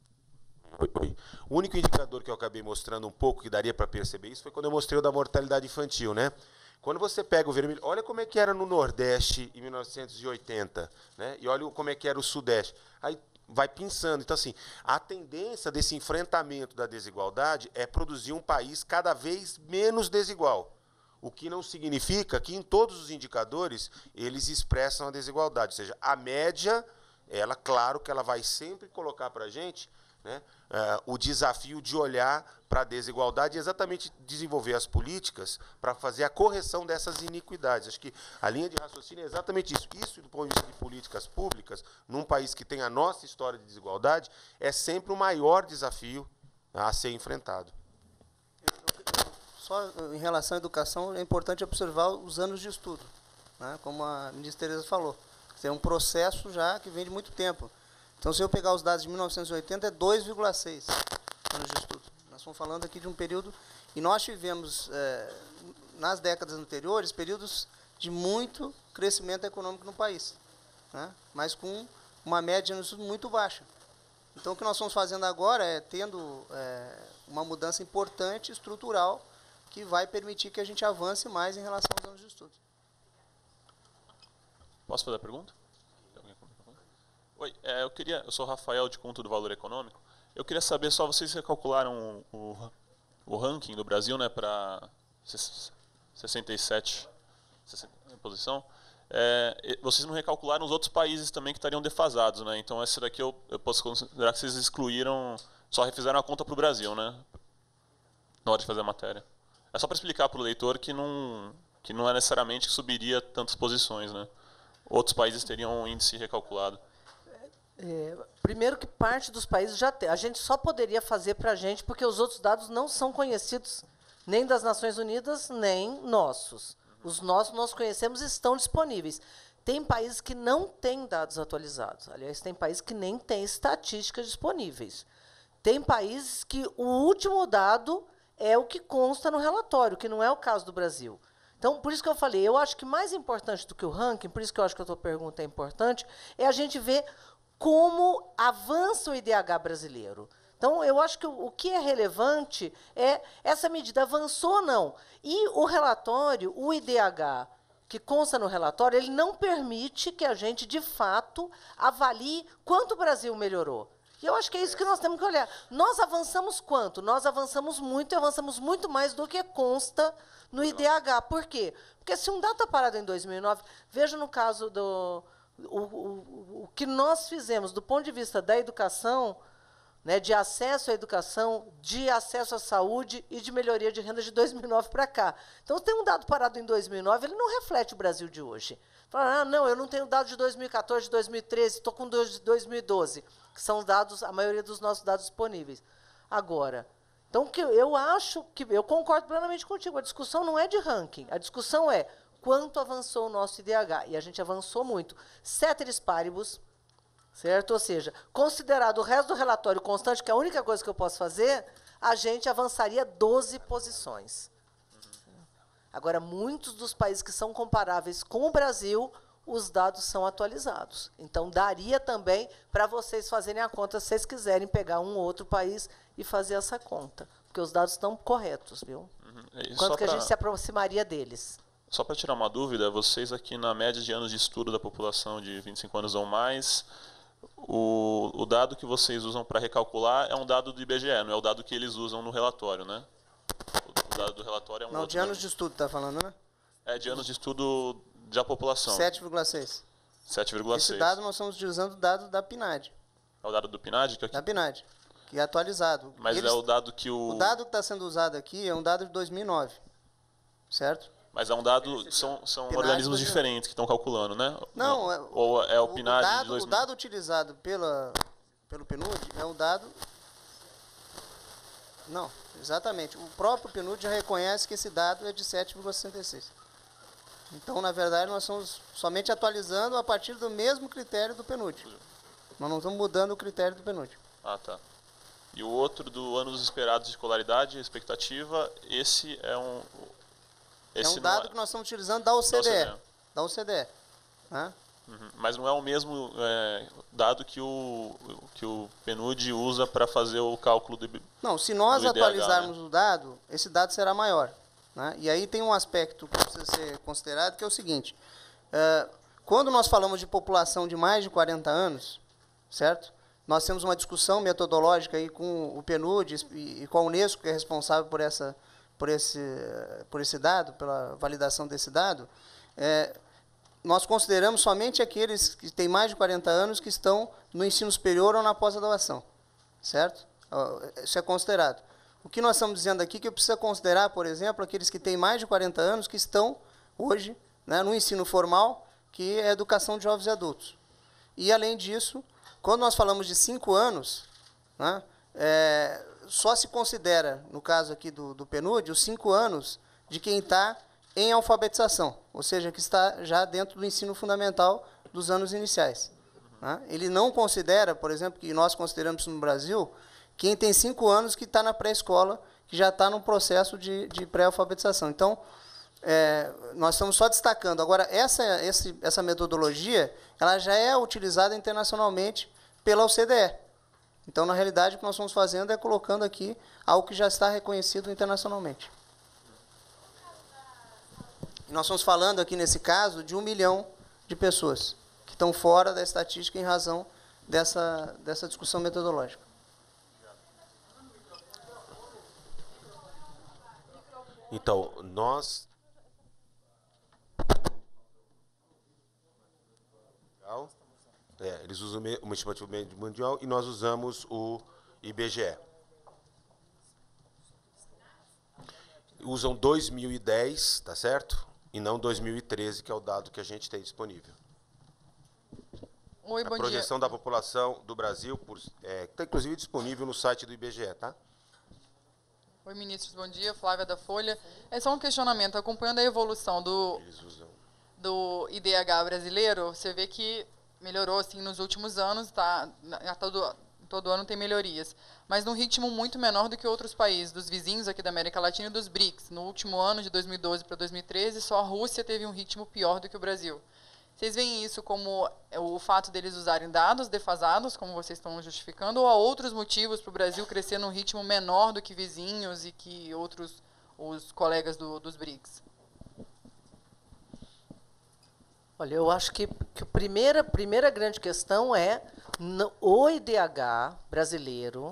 Oi, oi. O único indicador que eu acabei mostrando um pouco, que daria para perceber isso, foi quando eu mostrei o da mortalidade infantil, né? Quando você pega o vermelho, olha como é que era no Nordeste em mil novecentos e oitenta, né? E olha como é que era o Sudeste. Aí vai pensando. Então, assim, a tendência desse enfrentamento da desigualdade é produzir um país cada vez menos desigual. O que não significa que, em todos os indicadores, eles expressam a desigualdade. Ou seja, a média, ela, claro que ela vai sempre colocar para a gente, né, uh, o desafio de olhar para a desigualdade e exatamente desenvolver as políticas para fazer a correção dessas iniquidades. Acho que a linha de raciocínio é exatamente isso. Isso, do ponto de vista de políticas públicas, num país que tem a nossa história de desigualdade, é sempre o maior desafio a ser enfrentado. Só em relação à educação, é importante observar os anos de estudo, né, como a ministra Tereza falou. É um processo já que vem de muito tempo. Então, se eu pegar os dados de mil novecentos e oitenta, é dois vírgula seis anos de estudo. Nós estamos falando aqui de um período, e nós tivemos, é, nas décadas anteriores, períodos de muito crescimento econômico no país, né? Mas com uma média muito baixa. Então, o que nós estamos fazendo agora é tendo é, uma mudança importante, estrutural, que vai permitir que a gente avance mais em relação aos anos de estudo. Posso fazer a pergunta? Oi, é, eu queria, eu sou o Rafael de Conto do Valor Econômico. Eu queria saber só, vocês recalcularam o, o, o ranking do Brasil, né, para sessenta e sete posição. É, vocês não recalcularam os outros países também que estariam defasados, né? Então essa daqui eu, eu posso considerar que vocês excluíram, só refizeram a conta para o Brasil, né? Na hora de fazer a matéria. É só para explicar para o leitor que não, que não é necessariamente que subiria tantas posições, né? Outros países teriam um índice recalculado. É, primeiro que parte dos países já tem. A gente só poderia fazer para a gente porque os outros dados não são conhecidos nem das Nações Unidas, nem nossos. Os nossos nós conhecemos e estão disponíveis. Tem países que não têm dados atualizados. Aliás, tem países que nem têm estatísticas disponíveis. Tem países que o último dado é o que consta no relatório, que não é o caso do Brasil. Então, por isso que eu falei, eu acho que mais importante do que o ranking, por isso que eu acho que a tua pergunta é importante, é a gente ver como avança o I D H brasileiro. Então, eu acho que o, o que é relevante é essa medida avançou ou não. E o relatório, o I D H, que consta no relatório, ele não permite que a gente, de fato, avalie quanto o Brasil melhorou. E eu acho que é isso que nós temos que olhar. Nós avançamos quanto? Nós avançamos muito e avançamos muito mais do que consta no I D H. Por quê? Porque se um dado está parado em dois mil e nove, veja no caso do... O, o, o que nós fizemos do ponto de vista da educação, né, de acesso à educação, de acesso à saúde e de melhoria de renda de dois mil e nove para cá. Então, tem um dado parado em dois mil e nove, ele não reflete o Brasil de hoje. Fala, ah, não, eu não tenho dado de dois mil e quatorze, de dois mil e treze, estou com dois de dois mil e doze, que são dados, a maioria dos nossos dados disponíveis. Agora, então, que eu acho que, eu concordo plenamente contigo, a discussão não é de ranking, a discussão é quanto avançou o nosso I D H, e a gente avançou muito. Ceteris paribus, certo? Ou seja, considerado o resto do relatório constante, que é a única coisa que eu posso fazer, a gente avançaria doze posições. Agora, muitos dos países que são comparáveis com o Brasil, os dados são atualizados. Então, daria também para vocês fazerem a conta, se vocês quiserem pegar um ou outro país e fazer essa conta. Porque os dados estão corretos, viu? Uhum. Quanto que a pra... gente se aproximaria deles? Só para tirar uma dúvida, vocês aqui na média de anos de estudo da população de vinte e cinco anos ou mais, o, o dado que vocês usam para recalcular é um dado do I B G E, não é o dado que eles usam no relatório, né? O, o dado do relatório é um Não, outro de anos dado. de estudo, está falando, né? É de anos de estudo da população. sete vírgula seis. sete vírgula seis. Esse dado nós estamos utilizando o dado da PNAD. É o dado do PNAD? Que aqui... Da PNAD, que é atualizado. Mas Eles, é o dado que o... O dado que está sendo usado aqui é um dado de dois mil e nove, certo? Mas é um dado, são, são PNAD organismos dois mil. diferentes que estão calculando, né? Não, é, ou é o o, PNAD dado, de dois mil? O dado utilizado pela, pelo PNUD é um dado... Não, exatamente. O próprio PNUD já reconhece que esse dado é de sete vírgula sessenta e seis. Então, na verdade, nós estamos somente atualizando a partir do mesmo critério do PNUD. Nós não estamos mudando o critério do PNUD. Ah, tá. E o outro do anos esperados de escolaridade, expectativa, esse é um... Esse é um dado é... que nós estamos utilizando da O C D E. Da O C D E. Né? Uhum. Mas não é o mesmo é, dado que o, que o PNUD usa para fazer o cálculo do Não, se nós do I D H, atualizarmos, né, o dado, esse dado será maior. Né? E aí tem um aspecto que precisa ser considerado, que é o seguinte. É, quando nós falamos de população de mais de quarenta anos, certo? Nós temos uma discussão metodológica aí com o PNUD e, e com a Unesco, que é responsável por, essa, por, esse, por esse dado, pela validação desse dado. É, nós consideramos somente aqueles que têm mais de quarenta anos que estão no ensino superior ou na pós-graduação, certo? Isso é considerado. O que nós estamos dizendo aqui é que precisa considerar, por exemplo, aqueles que têm mais de quarenta anos que estão hoje, né, no ensino formal, que é a educação de jovens e adultos. E, além disso, quando nós falamos de cinco anos, né, é, só se considera, no caso aqui do, do PNUD, os cinco anos de quem está em alfabetização, ou seja, que está já dentro do ensino fundamental dos anos iniciais. Né? Ele não considera, por exemplo, que nós consideramos no Brasil, quem tem cinco anos que está na pré-escola, que já está no processo de, de pré-alfabetização. Então, é, nós estamos só destacando. Agora, essa, esse, essa metodologia ela já é utilizada internacionalmente pela O C D E. Então, na realidade, o que nós estamos fazendo é colocando aqui algo que já está reconhecido internacionalmente. Nós estamos falando aqui, nesse caso, de um milhão de pessoas que estão fora da estatística em razão dessa, dessa discussão metodológica. Então, nós... É, eles usam o estimativa mundial e nós usamos o I B G E. Usam dois mil e dez, tá certo? E não dois mil e treze, que é o dado que a gente tem disponível. Oi, bom dia. A projeção da população do Brasil está, é, tá, inclusive, disponível no site do I B G E, tá? Oi, ministros, bom dia. Flávia da Folha. É só um questionamento. Acompanhando a evolução do, do I D H brasileiro, você vê que melhorou assim, nos últimos anos, tá? A todo, todo ano tem melhorias, mas num ritmo muito menor do que outros países, dos vizinhos aqui da América Latina e dos B R I C S. No último ano, de dois mil e doze para dois mil e treze, só a Rússia teve um ritmo pior do que o Brasil. Vocês veem isso como o fato deles usarem dados defasados, como vocês estão justificando, ou há outros motivos para o Brasil crescer num ritmo menor do que vizinhos e que outros os colegas do, dos B R I C S? Olha, eu acho que, que a primeira, primeira grande questão é no, o I D H brasileiro,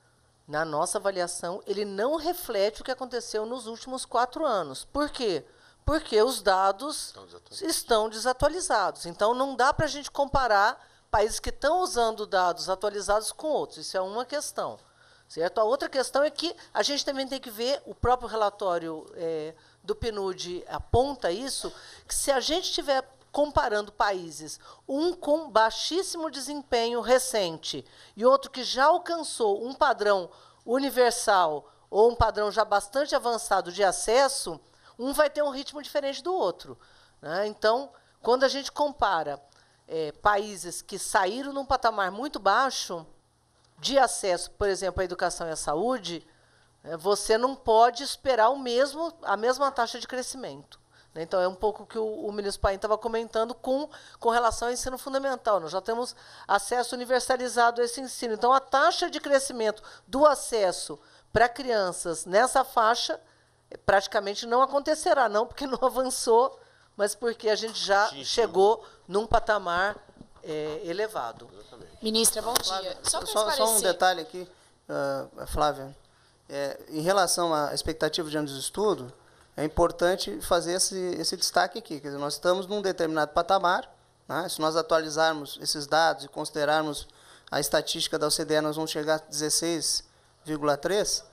na nossa avaliação, ele não reflete o que aconteceu nos últimos quatro anos. Por quê? Porque os dados estão desatualizados. Estão desatualizados. Então, não dá para a gente comparar países que estão usando dados atualizados com outros. Isso é uma questão. Certo? A outra questão é que a gente também tem que ver, o próprio relatório é, do P N U D aponta isso, que se a gente estiver comparando países, um com baixíssimo desempenho recente e outro que já alcançou um padrão universal ou um padrão já bastante avançado de acesso, um vai ter um ritmo diferente do outro. Né? Então, quando a gente compara é, países que saíram num patamar muito baixo de acesso, por exemplo, à educação e à saúde, é, você não pode esperar o mesmo, a mesma taxa de crescimento. Então, é um pouco o que o, o ministro Paim estava comentando com, com relação ao ensino fundamental. Nós já temos acesso universalizado a esse ensino. Então, a taxa de crescimento do acesso para crianças nessa faixa praticamente não acontecerá, não porque não avançou, mas porque a gente já Sim. chegou num patamar é, elevado. Ministra, bom dia. Flávia, só para só, só um detalhe aqui, uh, Flávia. É, em relação à expectativa de anos de estudo, é importante fazer esse, esse destaque aqui. Quer dizer, nós estamos num determinado patamar, né? Se nós atualizarmos esses dados e considerarmos a estatística da O C D E, nós vamos chegar a dezesseis vírgula três.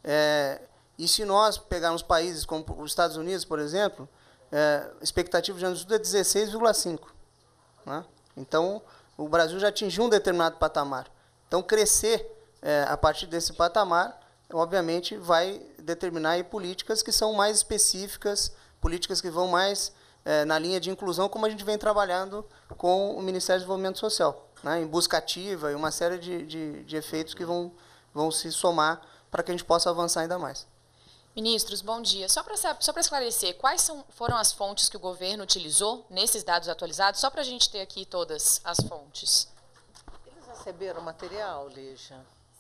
É, e se nós pegarmos países como os Estados Unidos, por exemplo, é, a expectativa de anos de estudo é dezesseis vírgula cinco. Né? Então, o Brasil já atingiu um determinado patamar. Então, crescer é, a partir desse patamar, obviamente, vai determinar aí políticas que são mais específicas, políticas que vão mais é, na linha de inclusão, como a gente vem trabalhando com o Ministério do Desenvolvimento Social, né, em busca ativa e uma série de, de, de efeitos que vão, vão se somar para que a gente possa avançar ainda mais. Ministros, bom dia. Só para só para esclarecer, quais são, foram as fontes que o governo utilizou nesses dados atualizados, só para a gente ter aqui todas as fontes? Eles receberam material, Lígia?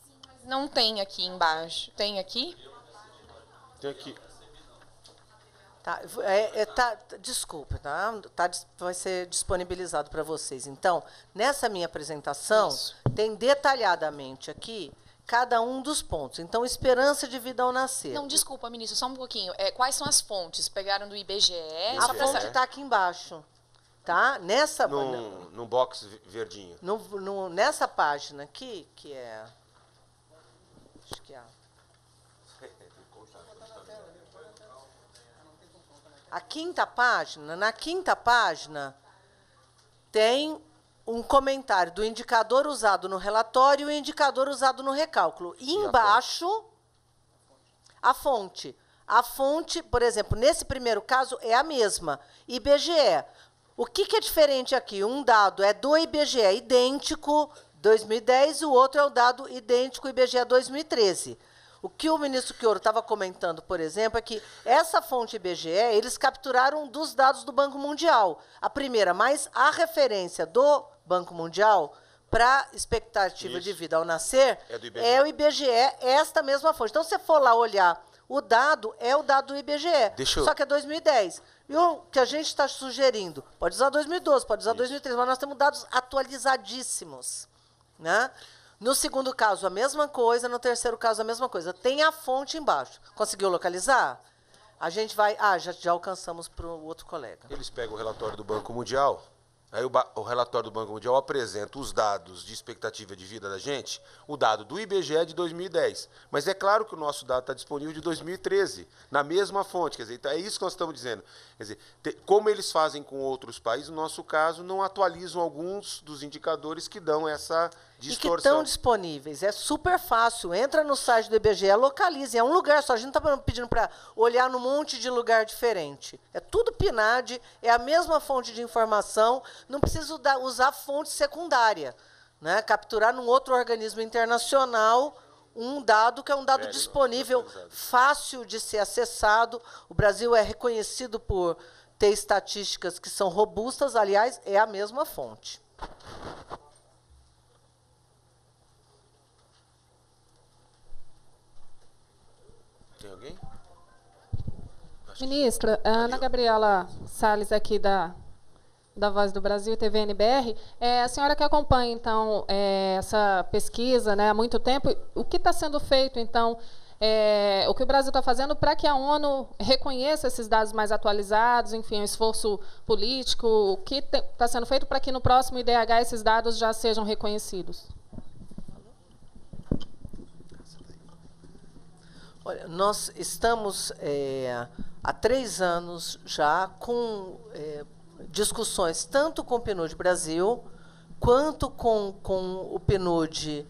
Não tem aqui embaixo. Tem aqui? Tem aqui. Tá, é, é, tá, desculpa, tá? Tá, vai ser disponibilizado para vocês. Então, nessa minha apresentação, Isso. tem detalhadamente aqui cada um dos pontos. Então, esperança de vida ao nascer. Não, desculpa, ministro, só um pouquinho. É, quais são as fontes? Pegaram do I B G E? A fonte está aqui embaixo. Tá? Nessa, no, no box verdinho. No, no, nessa página aqui, que é... Acho que é... A quinta página, na quinta página, tem um comentário do indicador usado no relatório e o indicador usado no recálculo. E embaixo, a fonte. A fonte, por exemplo, nesse primeiro caso, é a mesma, I B G E. O que, que é diferente aqui? Um dado é do I B G E idêntico, dois mil e dez, e o outro é o dado idêntico I B G E dois mil e treze. O que o ministro Chioro estava comentando, por exemplo, é que essa fonte I B G E, eles capturaram dos dados do Banco Mundial. A primeira, mas a referência do Banco Mundial para expectativa Isso. de vida ao nascer É do I B G E. é o I B G E, esta mesma fonte. Então, se você for lá olhar o dado, é o dado do I B G E, Deixa eu- só que é dois mil e dez. E o que a gente está sugerindo, pode usar dois mil e doze, pode usar Isso. dois mil e treze, mas nós temos dados atualizadíssimos, né? No segundo caso, a mesma coisa. No terceiro caso, a mesma coisa. Tem a fonte embaixo. Conseguiu localizar? A gente vai... Ah, já, já alcançamos para o outro colega. Eles pegam o relatório do Banco Mundial, aí o, ba- o relatório do Banco Mundial apresenta os dados de expectativa de vida da gente, o dado do I B G E de dois mil e dez. Mas é claro que o nosso dado está disponível de dois mil e treze, na mesma fonte. Quer dizer, então é isso que nós estamos dizendo. Quer dizer, te- como eles fazem com outros países, no nosso caso, não atualizam alguns dos indicadores que dão essa E que distorção. estão disponíveis. É super fácil. Entra no site do I B G E, localize. É um lugar só. A gente não está pedindo para olhar num monte de lugar diferente. É tudo P N A D, é a mesma fonte de informação. Não precisa da- usar fonte secundária, né? Capturar num outro organismo internacional um dado que é um dado Velho, disponível, atualizado. fácil de ser acessado. O Brasil é reconhecido por ter estatísticas que são robustas. Aliás, é a mesma fonte. Tem alguém? Acho que- Ministra, a Ana Gabriela Salles, aqui da, da Voz do Brasil, T V N B R, é, a senhora que acompanha, então, é, essa pesquisa, né, há muito tempo, o que está sendo feito, então, é, o que o Brasil está fazendo para que a ONU reconheça esses dados mais atualizados, enfim, um esforço político, o que está sendo feito para que no próximo I D H esses dados já sejam reconhecidos? Olha, nós estamos é, há três anos já com é, discussões tanto com o P N U D Brasil quanto com, com o P N U D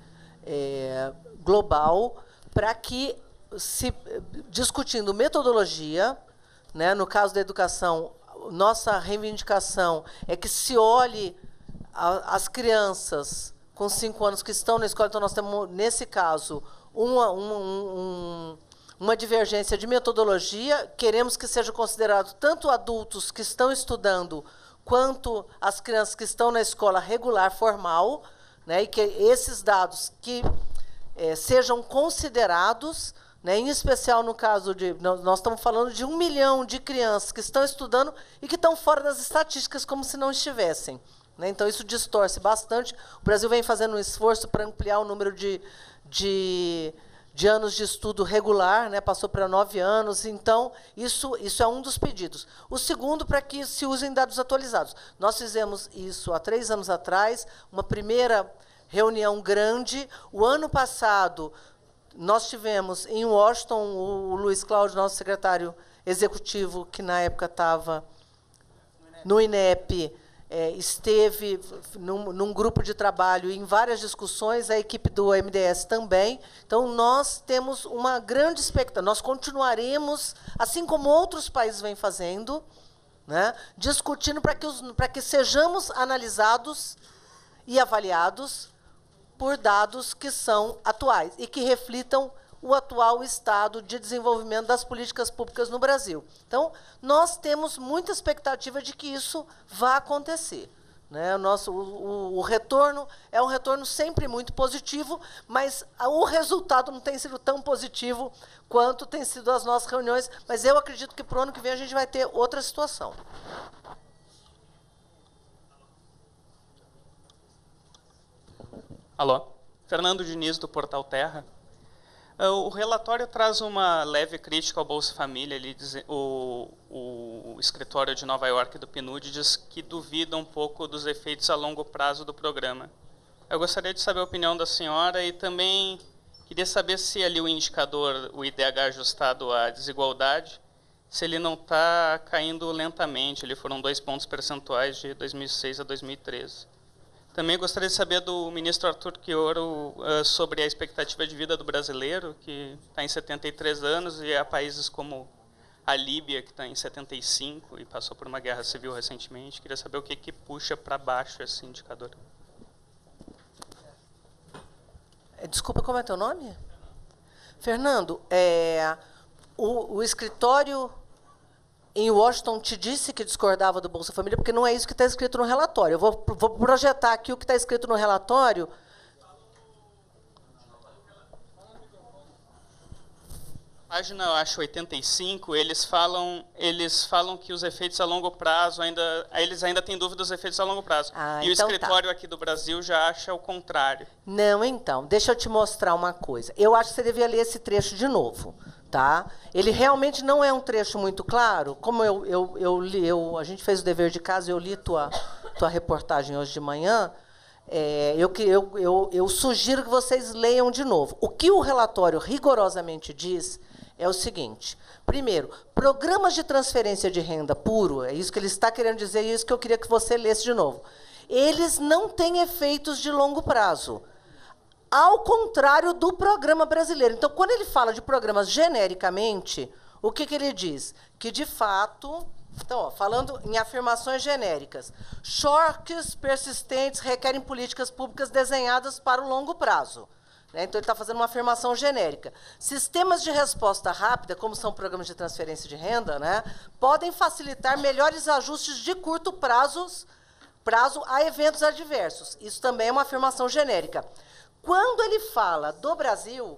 é, global, para que, se discutindo metodologia, né, no caso da educação, nossa reivindicação é que se olhe a, as crianças com cinco anos que estão na escola. Então, nós temos, nesse caso, uma, uma, um, uma divergência de metodologia. Queremos que seja considerado tanto adultos que estão estudando quanto as crianças que estão na escola regular formal, né, e que esses dados que é, sejam considerados, né, em especial no caso de... Nós, nós estamos falando de um milhão de crianças que estão estudando e que estão fora das estatísticas como se não estivessem. Né, então, isso distorce bastante. O Brasil vem fazendo um esforço para ampliar o número de... de de anos de estudo regular, né, passou para nove anos. Então, isso, isso é um dos pedidos. O segundo, para que se usem dados atualizados. Nós fizemos isso há três anos atrás, uma primeira reunião grande. O ano passado, nós tivemos em Washington, o Luiz Cláudio, nosso secretário executivo, que na época estava no INEP, É, esteve num, num grupo de trabalho em várias discussões, a equipe do M D S também. Então, nós temos uma grande expectativa. Nós continuaremos, assim como outros países vêm fazendo, né, discutindo para que, os, para que sejamos analisados e avaliados por dados que são atuais e que reflitam o atual estado de desenvolvimento das políticas públicas no Brasil. Então, nós temos muita expectativa de que isso vá acontecer. Né? O, nosso, o, o retorno é um retorno sempre muito positivo, mas o resultado não tem sido tão positivo quanto tem sido as nossas reuniões, mas eu acredito que para o ano que vem a gente vai ter outra situação. Alô? Fernando Diniz, do Portal Terra. O relatório traz uma leve crítica ao Bolsa Família. Ele diz, o, o escritório de Nova York do P N U D diz que duvida um pouco dos efeitos a longo prazo do programa. Eu gostaria de saber a opinião da senhora e também queria saber se ali o indicador, o I D H ajustado à desigualdade, se ele não está caindo lentamente. Ele foram dois pontos percentuais de dois mil e seis a dois mil e treze. Também gostaria de saber do ministro Arthur Chioro uh, sobre a expectativa de vida do brasileiro, que está em setenta e três anos, e há países como a Líbia, que está em setenta e cinco e passou por uma guerra civil recentemente. Queria saber o que, que puxa para baixo esse indicador. Desculpa, como é teu nome? Fernando, é, o, o escritório em Washington te disse que discordava do Bolsa Família, porque não é isso que está escrito no relatório. Eu vou, vou projetar aqui o que está escrito no relatório. Página, eu acho, oitenta e cinco, eles falam, eles falam que os efeitos a longo prazo, ainda, eles ainda têm dúvida dos efeitos a longo prazo. Ah, e então o escritório tá. aqui do Brasil já acha o contrário. Não, então, deixa eu te mostrar uma coisa. Eu acho que você devia ler esse trecho de novo. Tá? Ele realmente não é um trecho muito claro. Como eu, eu, eu li, eu, a gente fez o dever de casa, eu li tua, tua reportagem hoje de manhã, é, eu, eu, eu, eu sugiro que vocês leiam de novo. O que o relatório rigorosamente diz é o seguinte. Primeiro, programas de transferência de renda puro, é isso que ele está querendo dizer, e é isso que eu queria que você lesse de novo. Eles não têm efeitos de longo prazo, ao contrário do programa brasileiro. Então, quando ele fala de programas genericamente, o que, que ele diz? Que, de fato, então, ó, falando em afirmações genéricas, choques persistentes requerem políticas públicas desenhadas para o longo prazo. Então, ele está fazendo uma afirmação genérica. Sistemas de resposta rápida, como são programas de transferência de renda, né, podem facilitar melhores ajustes de curto prazo, prazo a eventos adversos. Isso também é uma afirmação genérica. Quando ele fala do Brasil,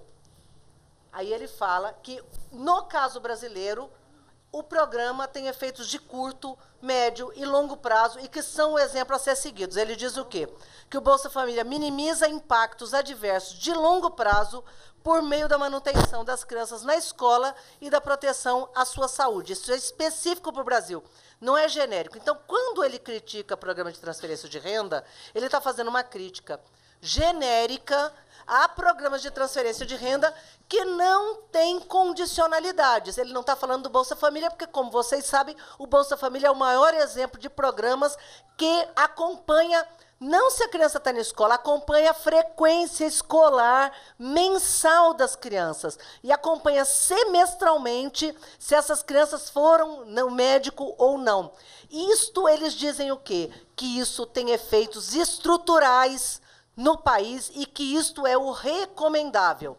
aí ele fala que, no caso brasileiro, o programa tem efeitos de curto, médio e longo prazo e que são o exemplo a ser seguidos. Ele diz o quê? Que o Bolsa Família minimiza impactos adversos de longo prazo por meio da manutenção das crianças na escola e da proteção à sua saúde. Isso é específico para o Brasil, não é genérico. Então, quando ele critica o programa de transferência de renda, ele está fazendo uma crítica genérica a programas de transferência de renda que não têm condicionalidades. Ele não está falando do Bolsa Família, porque, como vocês sabem, o Bolsa Família é o maior exemplo de programas que acompanha, não se a criança está na escola, acompanha a frequência escolar mensal das crianças e acompanha semestralmente se essas crianças foram no médico ou não. Isto, eles dizem o quê? Que isso tem efeitos estruturais no país e que isto é o recomendável.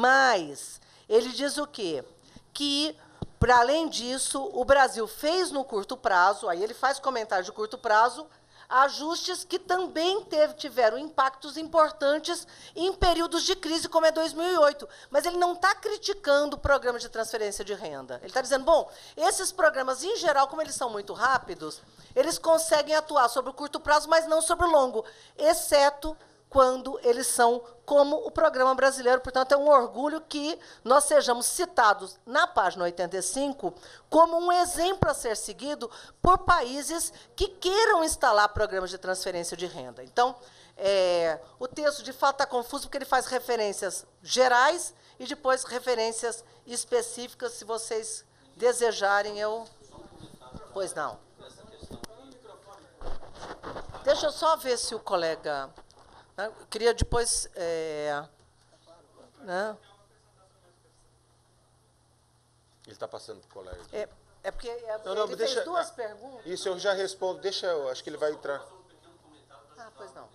Mas ele diz o quê? Que, para além disso, o Brasil fez no curto prazo, aí ele faz comentário de curto prazo, ajustes que também teve, tiveram impactos importantes em períodos de crise, como é dois mil e oito. Mas ele não está criticando o programa de transferência de renda. Ele está dizendo, bom, esses programas, em geral, como eles são muito rápidos, eles conseguem atuar sobre o curto prazo, mas não sobre o longo, exceto quando eles são como o programa brasileiro. Portanto, é um orgulho que nós sejamos citados na página oitenta e cinco como um exemplo a ser seguido por países que queiram instalar programas de transferência de renda. Então, é, o texto, de fato, está confuso, porque ele faz referências gerais e depois referências específicas. Se vocês desejarem, eu... Pois não. Deixa eu só ver se o colega... Eu queria depois... É, né? Ele está passando para o colega. É, é porque é, não, não, ele deixa, fez duas perguntas. Isso eu já respondo. Deixa eu... Acho que ele vai entrar. Ah, pois não.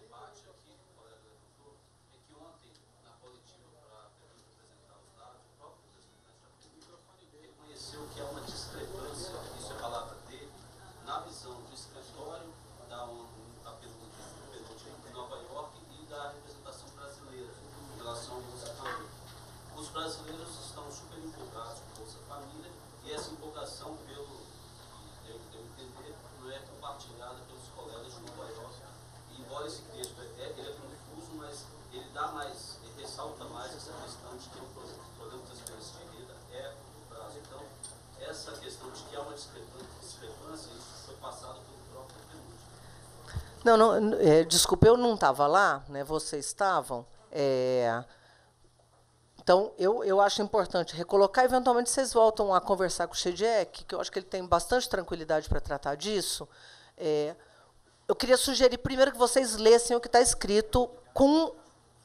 Que é uma discrepância, isso é a palavra dele, na visão do escritório da ONU, da PNUD em Nova York e da representação brasileira em relação ao Bolsa Família. Os brasileiros estão super empolgados com o Bolsa Família e essa empolgação, pelo que eu devo entender, não é compartilhada pelos colegas de Nova York. E, embora esse texto é, ele é confuso, mas ele dá mais, ele ressalta mais essa questão de que o programa de transferência de renda é curto prazo. Então, essa questão de que há uma discrepância, isso foi passado pelo próprio PNUD. Não, não, é, desculpa, eu não estava lá, né, vocês estavam. É, então, eu, eu acho importante recolocar, eventualmente vocês voltam a conversar com o Chediek, que eu acho que ele tem bastante tranquilidade para tratar disso. É, eu queria sugerir primeiro que vocês lessem o que está escrito com...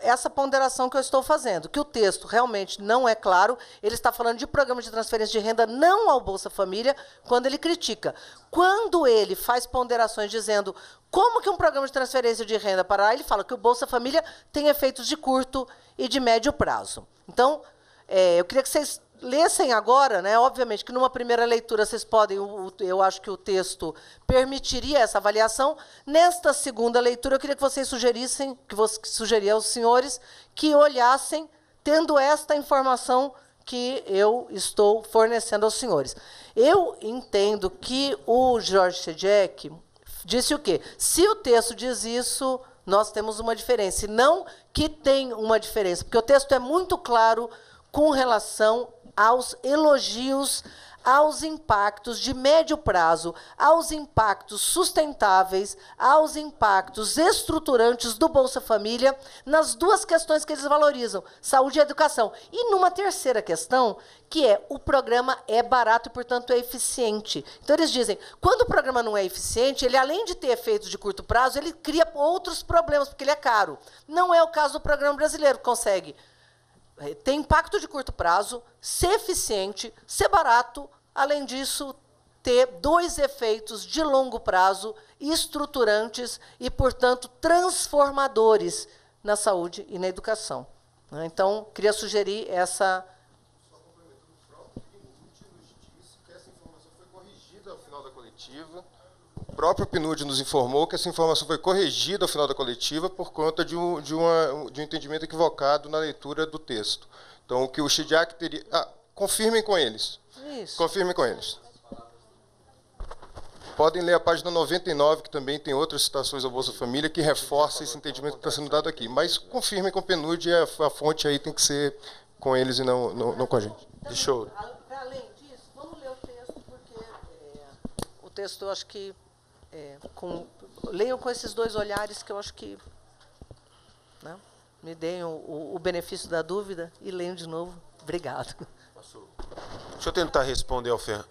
essa ponderação que eu estou fazendo, que o texto realmente não é claro, ele está falando de programa de transferência de renda, não ao Bolsa Família, quando ele critica. Quando ele faz ponderações dizendo como que um programa de transferência de renda para lá, ele fala que o Bolsa Família tem efeitos de curto e de médio prazo. Então, é, eu queria que vocês lessem agora, né? Obviamente que numa primeira leitura vocês podem, eu acho que o texto permitiria essa avaliação. Nesta segunda leitura, eu queria que vocês sugerissem, que você sugeria aos senhores, que olhassem, tendo esta informação que eu estou fornecendo aos senhores. Eu entendo que o Jorge Sedek disse o quê? Se o texto diz isso, nós temos uma diferença. E não que tem uma diferença, porque o texto é muito claro com relação aos elogios aos impactos de médio prazo, aos impactos sustentáveis, aos impactos estruturantes do Bolsa Família, nas duas questões que eles valorizam, saúde e educação. E numa terceira questão, que é o programa é barato e, portanto, é eficiente. Então, eles dizem, quando o programa não é eficiente, ele, além de ter efeitos de curto prazo, ele cria outros problemas, porque ele é caro. Não é o caso do programa brasileiro, que consegue ter impacto de curto prazo, ser eficiente, ser barato, além disso, ter dois efeitos de longo prazo, estruturantes e, portanto, transformadores na saúde e na educação. Então, queria sugerir essa... Só complementando, o próprio PNUD nos disse que essa informação foi corrigida ao final da coletiva. O próprio PNUD nos informou que essa informação foi corrigida ao final da coletiva por conta de um, de uma, de um entendimento equivocado na leitura do texto. Então, o que o Chidiac teria... Ah, confirmem com eles. Isso. Confirmem com eles. Podem ler a página noventa e nove, que também tem outras citações ao Bolsa Família, que reforça esse entendimento que está sendo dado aqui. Mas confirmem com o PNUD, e a, a fonte aí tem que ser com eles e não, não, não com a gente. Deixa eu... Para além disso, vamos ler o texto, porque é, o texto, eu acho que... É, com, leiam com esses dois olhares, que eu acho que... Né, me deem o, o, o benefício da dúvida e leiam de novo. Obrigado. Deixa eu tentar responder ao Fer...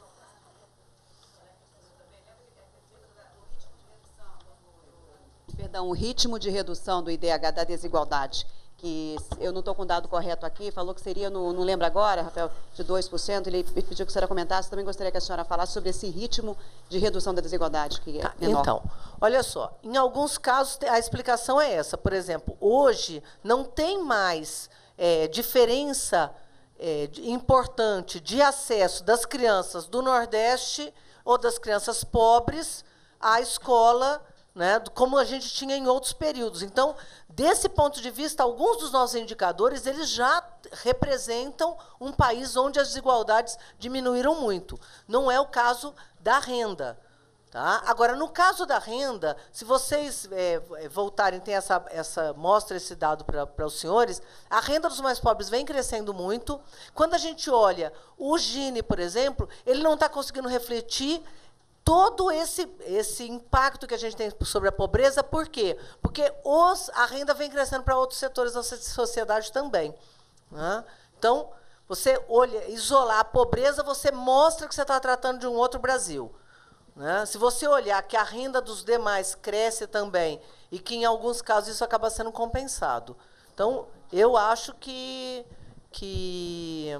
Perdão, o ritmo de redução do I D H da desigualdade, que eu não estou com o dado correto aqui, falou que seria, no, não lembro agora, Rafael, de dois por cento, ele pediu que a senhora comentasse, também gostaria que a senhora falasse sobre esse ritmo de redução da desigualdade, que é menor. Então, olha só, em alguns casos a explicação é essa. Por exemplo, hoje não tem mais é, diferença é, de, importante de acesso das crianças do Nordeste ou das crianças pobres à escola, né, como a gente tinha em outros períodos. Então, desse ponto de vista, alguns dos nossos indicadores eles já representam um país onde as desigualdades diminuíram muito. Não é o caso da renda. Tá? Agora, no caso da renda, se vocês é, voltarem, tem essa, essa, mostra esse dado para os senhores, a renda dos mais pobres vem crescendo muito. Quando a gente olha o Gini, por exemplo, ele não está conseguindo refletir todo esse, esse impacto que a gente tem sobre a pobreza. Por quê? Porque os, a renda vem crescendo para outros setores da sociedade também. Né? Então, você olha, isolar a pobreza, você mostra que você está tratando de um outro Brasil. Né? Se você olhar que a renda dos demais cresce também, e que, em alguns casos, isso acaba sendo compensado. Então, eu acho que... que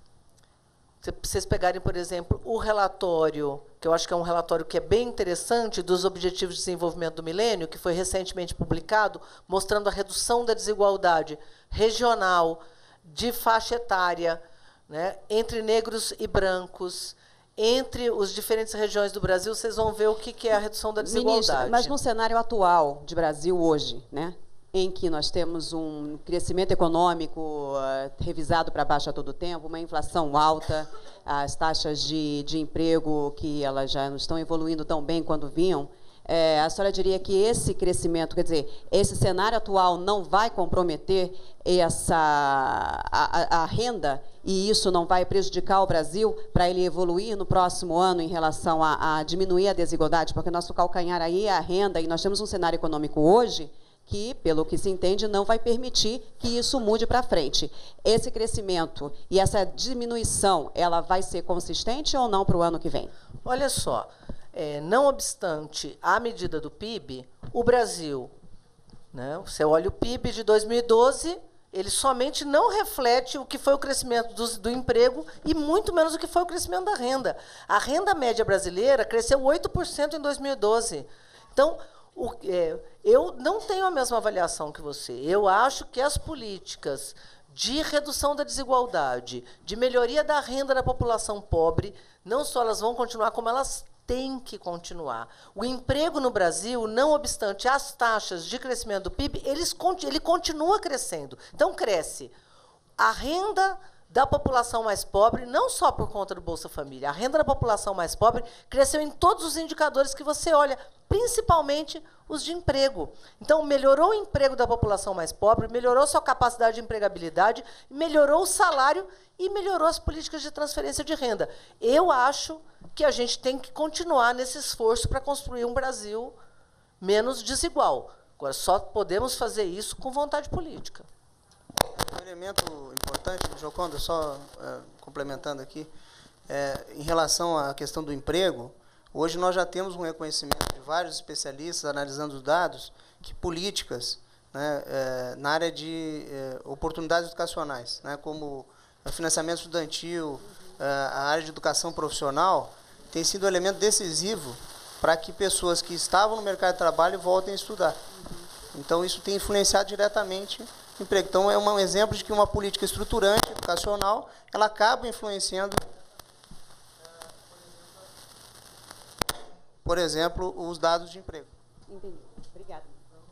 se vocês pegarem, por exemplo, o relatório, que eu acho que é um relatório que é bem interessante, dos Objetivos de Desenvolvimento do Milênio, que foi recentemente publicado, mostrando a redução da desigualdade regional, de faixa etária, né, entre negros e brancos, entre as diferentes regiões do Brasil, vocês vão ver o que é a redução da desigualdade. Ministra, mas no cenário atual de Brasil hoje, né, em que nós temos um crescimento econômico uh, revisado para baixo a todo tempo, uma inflação alta, as taxas de, de emprego que elas já não estão evoluindo tão bem quando vinham, é, a senhora diria que esse crescimento, quer dizer, esse cenário atual não vai comprometer essa, a, a, a renda, e isso não vai prejudicar o Brasil para ele evoluir no próximo ano em relação a, a diminuir a desigualdade? Porque nosso calcanhar aí é a renda, e nós temos um cenário econômico hoje que, pelo que se entende, não vai permitir que isso mude para frente. Esse crescimento e essa diminuição, ela vai ser consistente ou não para o ano que vem? Olha só, é, não obstante a medida do P I B, o Brasil né? Você olha o P I B de dois mil e doze, ele somente não reflete o que foi o crescimento do, do emprego e muito menos o que foi o crescimento da renda. A renda média brasileira cresceu oito por cento em dois mil e doze. Então, o, é, eu não tenho a mesma avaliação que você. Eu acho que as políticas de redução da desigualdade, de melhoria da renda da população pobre, não só elas vão continuar, como elas têm que continuar. O emprego no Brasil, não obstante as taxas de crescimento do P I B, eles, ele continua crescendo. Então, cresce a renda da população mais pobre, não só por conta do Bolsa Família. A renda da população mais pobre cresceu em todos os indicadores que você olha, principalmente os de emprego. Então, melhorou o emprego da população mais pobre, melhorou sua capacidade de empregabilidade, melhorou o salário e melhorou as políticas de transferência de renda. Eu acho que a gente tem que continuar nesse esforço para construir um Brasil menos desigual. Agora, só podemos fazer isso com vontade política. Um elemento importante, Gioconda, só é, complementando aqui, é, em relação à questão do emprego, hoje nós já temos um reconhecimento de vários especialistas, analisando os dados, que políticas, né, é, na área de é, oportunidades educacionais, né, como financiamento estudantil, é, a área de educação profissional, tem sido um elemento decisivo para que pessoas que estavam no mercado de trabalho voltem a estudar. Então, isso tem influenciado diretamente o emprego. Então, é um exemplo de que uma política estruturante, educacional, ela acaba influenciando, por exemplo, os dados de emprego. Entendi. Obrigada.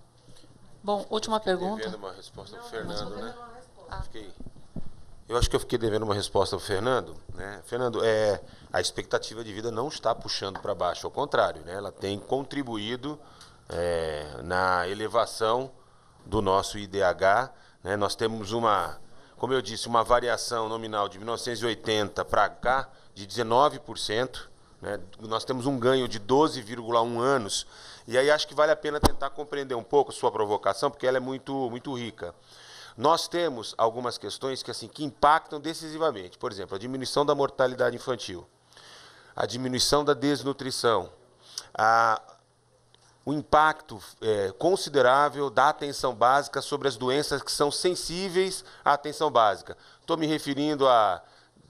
Bom, última pergunta. Devendo uma resposta ao Fernando, né? Fiquei. Eu acho que eu fiquei devendo uma resposta ao Fernando, né? Fernando, é, a expectativa de vida não está puxando para baixo, ao contrário, né? Ela tem contribuído é, na elevação do nosso I D H, né? Nós temos uma, como eu disse, uma variação nominal de mil novecentos e oitenta para cá de dezenove por cento, né? Nós temos um ganho de doze vírgula um anos, e aí acho que vale a pena tentar compreender um pouco a sua provocação, porque ela é muito, muito rica. Nós temos algumas questões que, assim, que impactam decisivamente. Por exemplo, a diminuição da mortalidade infantil, a diminuição da desnutrição, a, o impacto é, considerável da atenção básica sobre as doenças que são sensíveis à atenção básica. Estou me referindo a,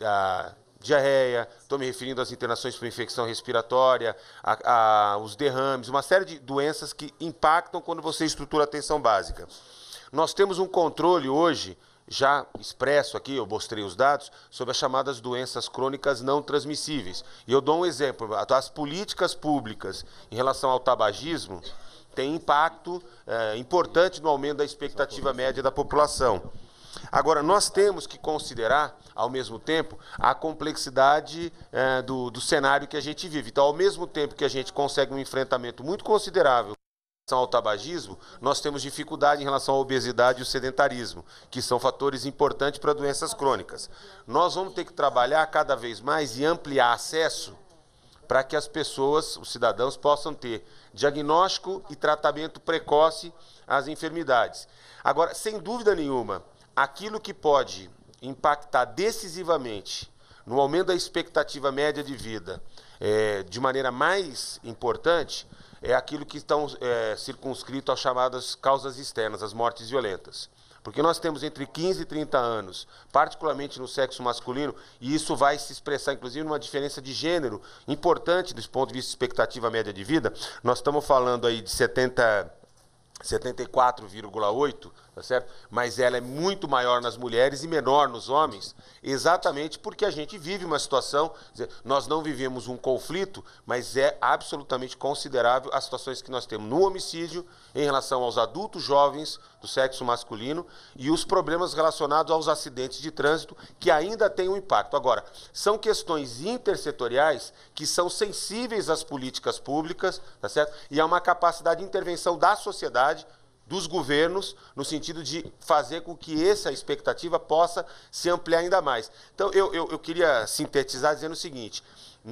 a diarreia, estou me referindo às internações por infecção respiratória, a, a, os derrames, uma série de doenças que impactam quando você estrutura a atenção básica. Nós temos um controle hoje, já expresso aqui, eu mostrei os dados, sobre as chamadas doenças crônicas não transmissíveis. E eu dou um exemplo, as políticas públicas em relação ao tabagismo têm impacto é, importante no aumento da expectativa média da população. Agora, nós temos que considerar, ao mesmo tempo, a complexidade é, do, do cenário que a gente vive. Então, ao mesmo tempo que a gente consegue um enfrentamento muito considerável ao tabagismo, nós temos dificuldade em relação à obesidade e o sedentarismo, que são fatores importantes para doenças crônicas. Nós vamos ter que trabalhar cada vez mais e ampliar acesso para que as pessoas, os cidadãos, possam ter diagnóstico e tratamento precoce às enfermidades. Agora, sem dúvida nenhuma, aquilo que pode impactar decisivamente no aumento da expectativa média de vida é, de maneira mais importante é aquilo que estão é, circunscrito às chamadas causas externas, as mortes violentas. Porque nós temos entre quinze e trinta anos, particularmente no sexo masculino, e isso vai se expressar, inclusive, numa diferença de gênero importante do ponto de vista de expectativa média de vida. Nós estamos falando aí de setenta, setenta e quatro vírgula oito, tá certo? Mas ela é muito maior nas mulheres e menor nos homens, exatamente porque a gente vive uma situação, nós não vivemos um conflito, mas é absolutamente considerável as situações que nós temos no homicídio em relação aos adultos jovens do sexo masculino e os problemas relacionados aos acidentes de trânsito, que ainda têm um impacto. Agora, são questões intersetoriais que são sensíveis às políticas públicas, tá certo? E há uma capacidade de intervenção da sociedade, dos governos, no sentido de fazer com que essa expectativa possa se ampliar ainda mais. Então, eu, eu, eu queria sintetizar dizendo o seguinte: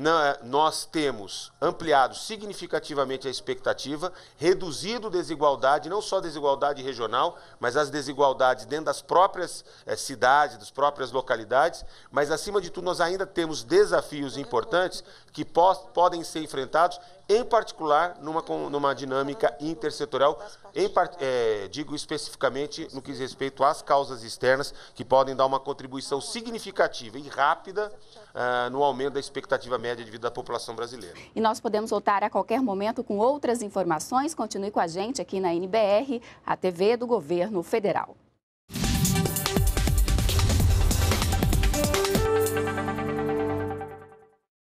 nós temos ampliado significativamente a expectativa, reduzido desigualdade, não só desigualdade regional, mas as desigualdades dentro das próprias eh, cidades, das próprias localidades, mas, acima de tudo, nós ainda temos desafios importantes que po podem ser enfrentados em particular numa, numa dinâmica intersetorial, em, é, digo especificamente no que diz respeito às causas externas, que podem dar uma contribuição significativa e rápida uh, no aumento da expectativa média de vida da população brasileira. E nós podemos voltar a qualquer momento com outras informações. Continue com a gente aqui na N B R, a T V do Governo Federal.